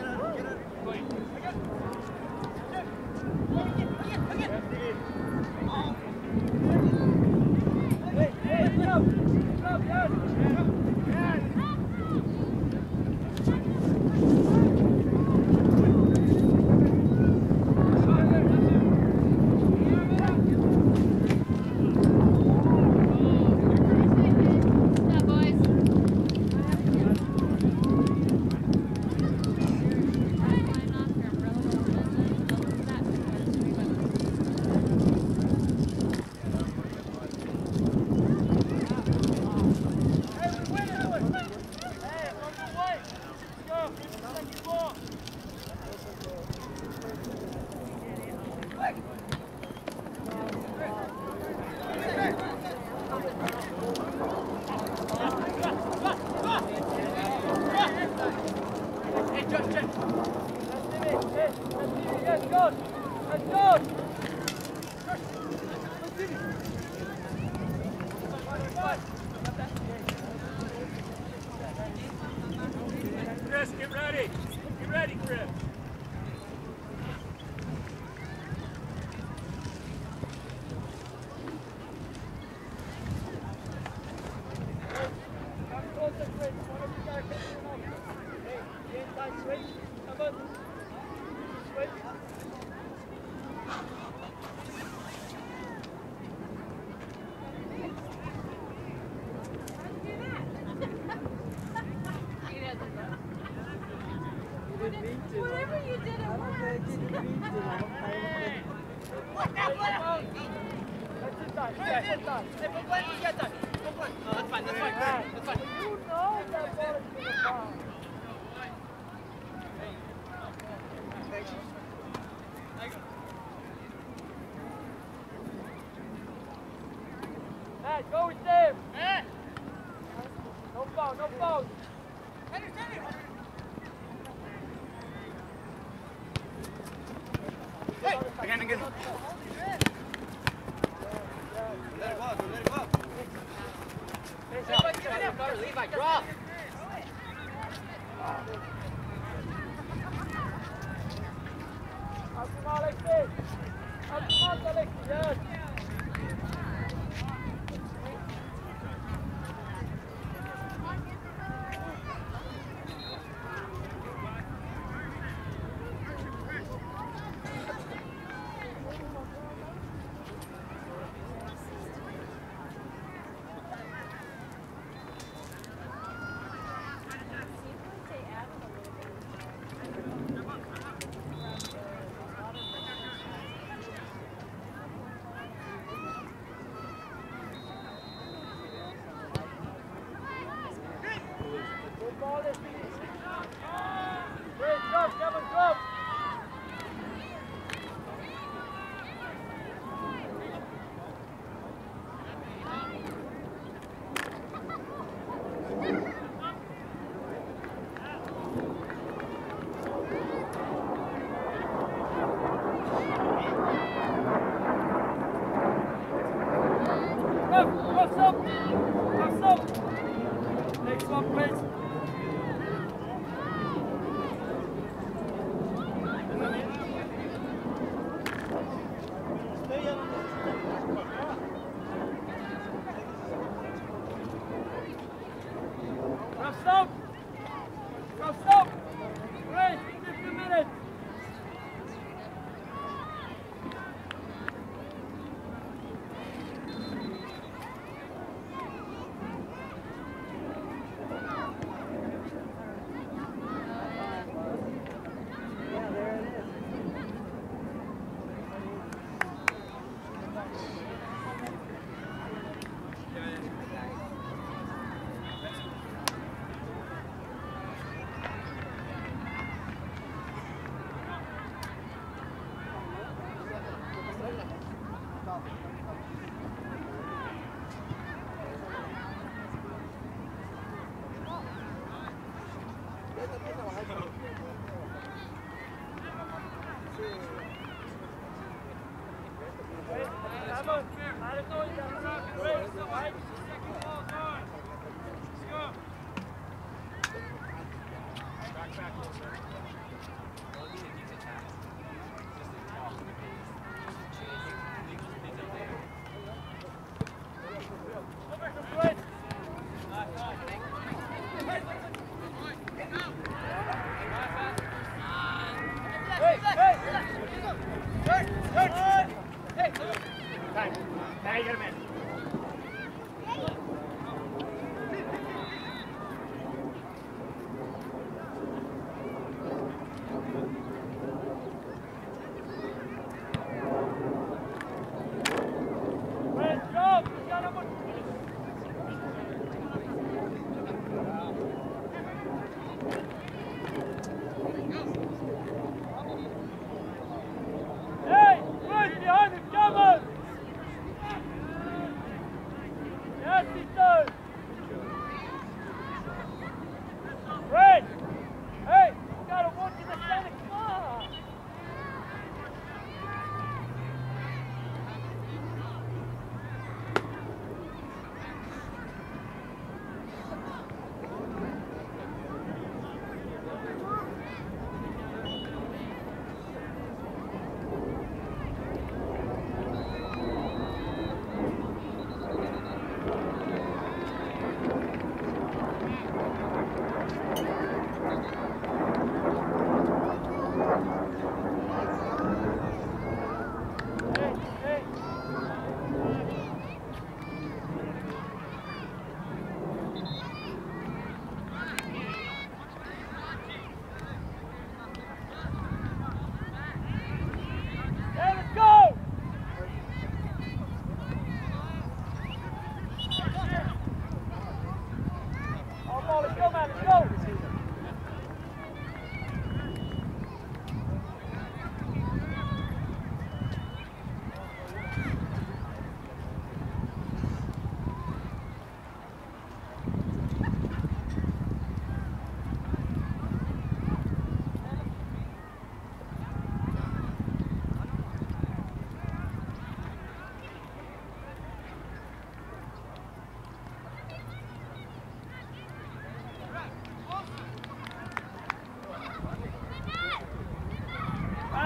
Hey, hey, get up. Get up, yes. Chris, get ready. Get ready, Chris. Come closer, Chris. One of you guys hit him up. Hey, the inside switch. Come on. Switch. Whatever you did, it worked. That's inside. That's inside. Hey, put one, you got that. Put one. Oh, that's fine, that's fine. That's fine. You know that ball is going to foul. Matt, go with them. No foul, no foul. Hey, again, again. Let it go, let it go. Levi, drop. Up to Alexis. Up to Alexis, yes.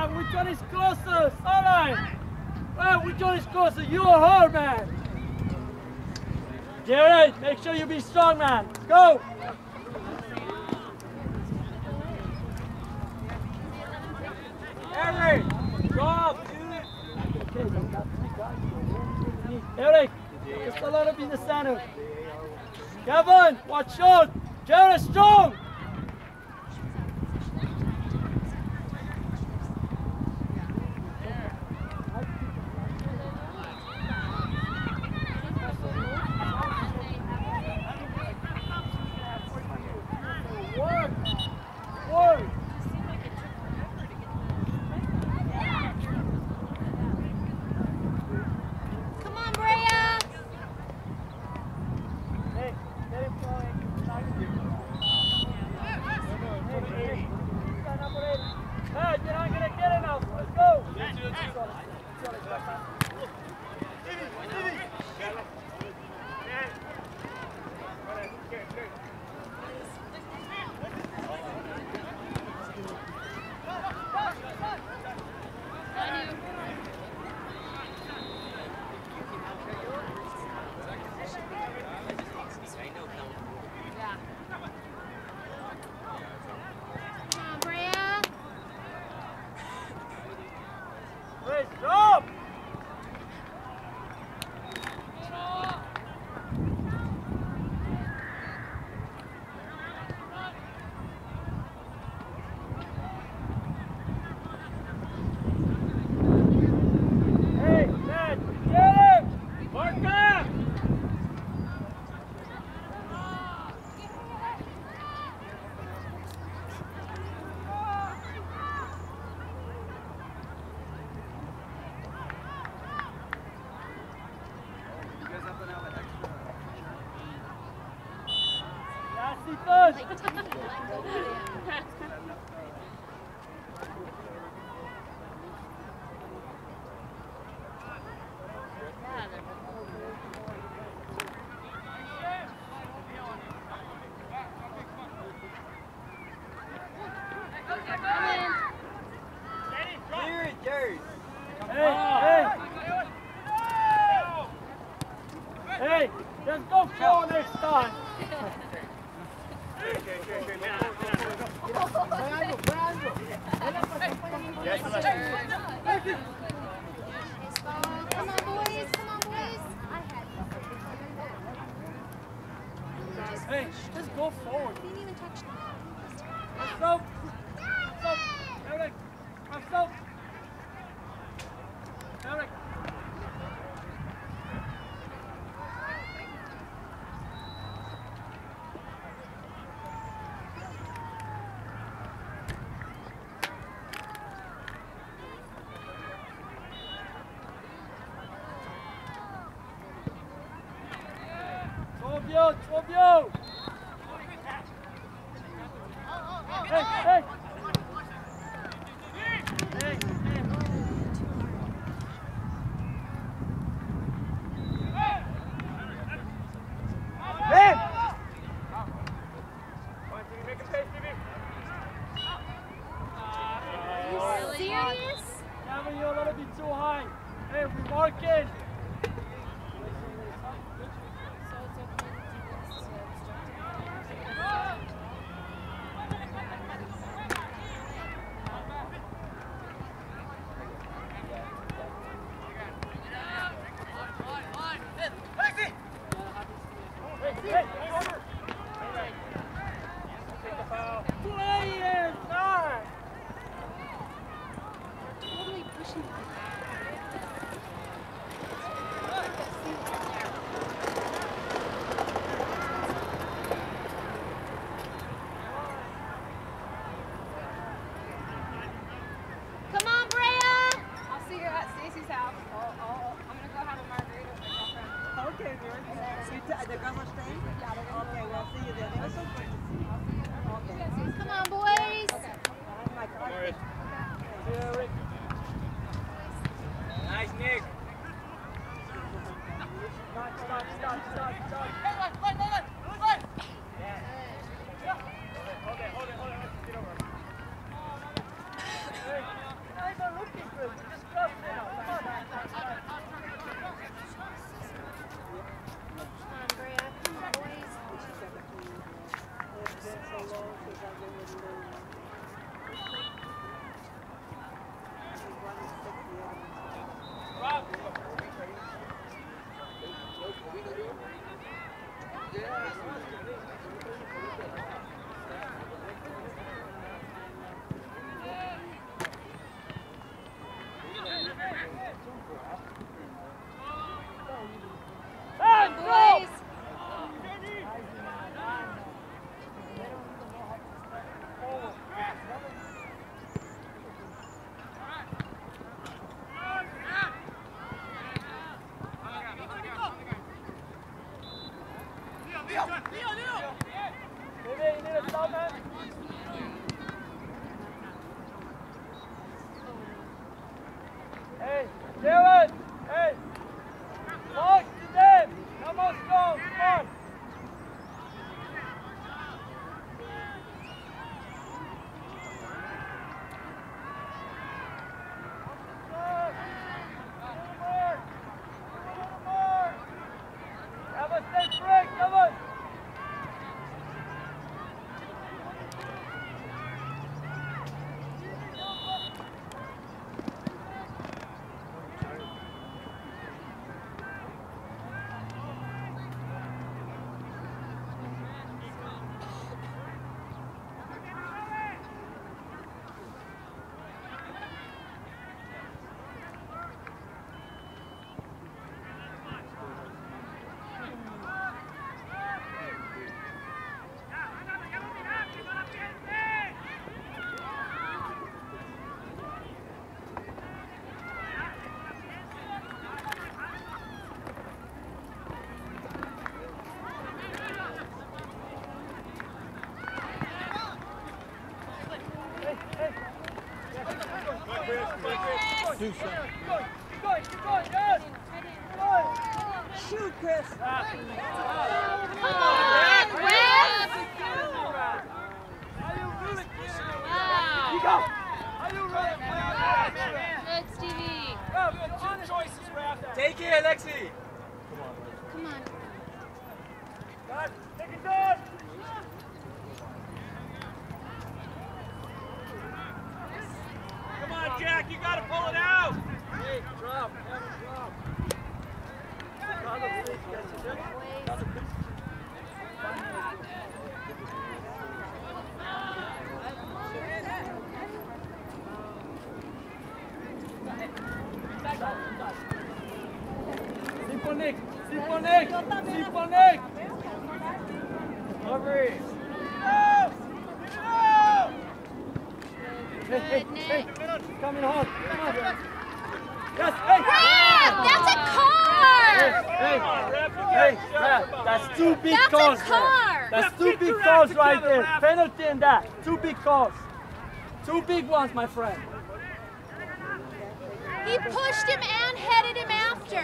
man, which one is closer? Alright. Well, which one is closer? You or her, man? Jared, make sure you be strong, man. Go! Eric! Drop, dude! Eric, just a little bit in the center. Kevin, watch out! Jared, strong! Fabio, Fabio! Hey, hey! Hey, hey! Hey! Make a pace, Stevie. Serious? Kevin, you're a little bit too high. Hey, we're marking. Hold it, hold it, hold it. Get over. Hey, David! Hey! Talk to them! Come on, strong! Come on! Do something. Keep going, keep going, yes! Keep going! Shoot, Chris. Come on, Wes! Are you really Wow. You go! Are you really Good, Stevie. Two choices, Raph. Take it, Alexi. Come on. God, take it down! Come on, Jack, you gotta pull it out. Hey, drop, have a drop. Carlos, please, yes, yes. Simponik, Simponik, Simponik. Cover. No! No! Hey, hey, hey, coming hard. Come on. Yes, hey! Raph, that's a car! Hey, hey, hey, Raph, that's two big That's a calls. car. There. That's two big calls right there. Penalty in that. Two big calls. Two big ones, my friend. He pushed him and headed him after.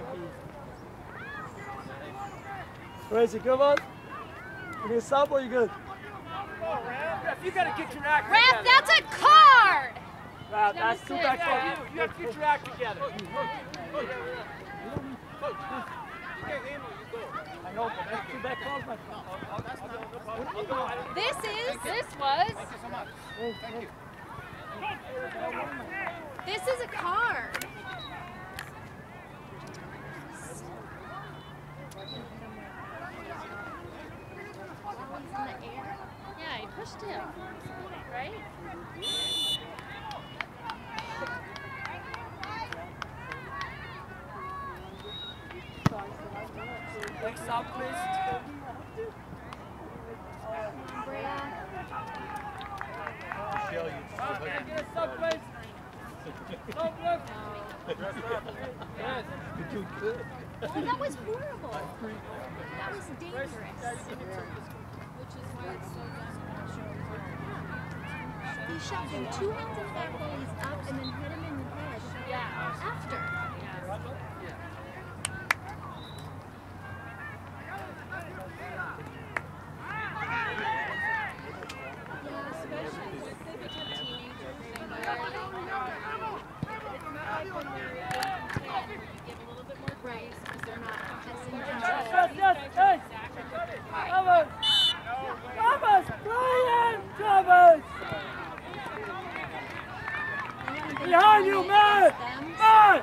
Where is it? Good one? You need a sub or you good? Raph, you gotta get your act Raph, together. that's a card! Raph, that's two back Yeah, calls. you, you have to get your act together. I know, but that's two back calls, my friend. This is, this was, Hey, hey. this is a card. In the air? Yeah, he pushed him, right? Next sub, please. Michelle, you Get a sub, please. Sub left. Yes. You're doing good. Oh, that was horrible. That was dangerous. Which is why it's so dumb. He shoved him two hands in back while he's up and then hit him in the head. Yeah. After. Yeah, especially with the teenagers and they're it's not like when they're eight and ten where you give a little bit more grace because they're not messing Yes, around. yes, yes, hey! Thomas! Thomas! Brian! Thomas! Behind you, man! Man!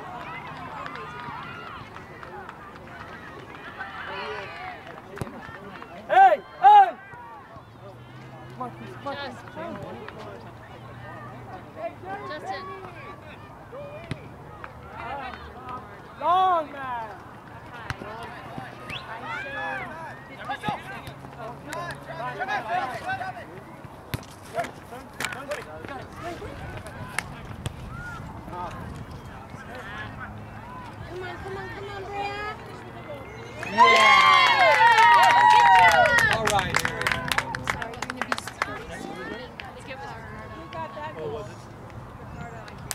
Hey! Hey! Come on, come on, come on. Justin. Long, man! Come on, come on, come on, Brad. Yeah! Good All job. right, Eric. Sorry, you're gonna be screaming. I think it was Bernardo. Oh, was it?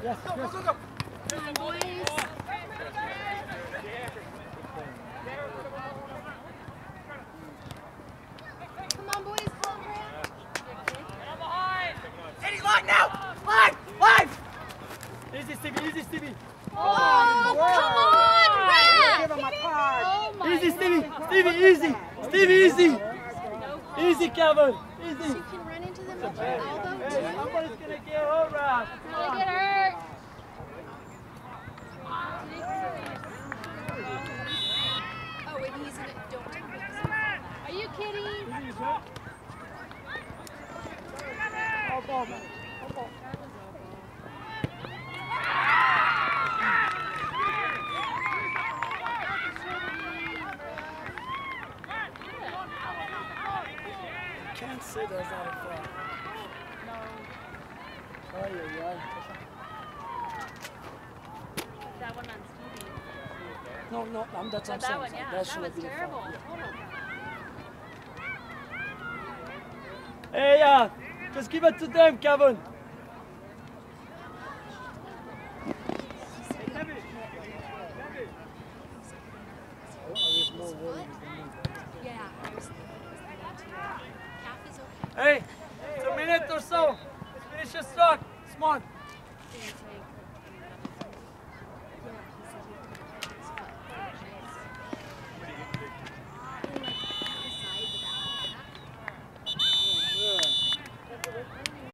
Yes, Go, go, yes. go, go. Come on, boys. Come on, boys. Come on, Brad. Eddie, line now! Line! Line! Easy, Stevie, easy, Stevie. Oh, come on, Give Brad. him a card. Oh, my Easy, Stevie. God. Stevie, easy. Stevie, easy. Easy, Kevin. Easy. You can run into them with your elbow, Hey, too. somebody's gonna get hurt, Ralph. Really get hurt. Oh, wait, he's in it. Don't take it. Are you kidding? Oh, ball, man. Oh, ball. Can't say that's not a foul. No. Oh, yeah, yeah. That one on Stevie. No, no, um, that's what I'm That saying. one, yeah. That That should was have been a terrible. foul. Yeah. Hey, uh, just give it to them, Kevin. His foot? Yeah. There's, there's calf is okay. Hey, it's a minute or so. Let's finish your stock. Come on. Didn't take.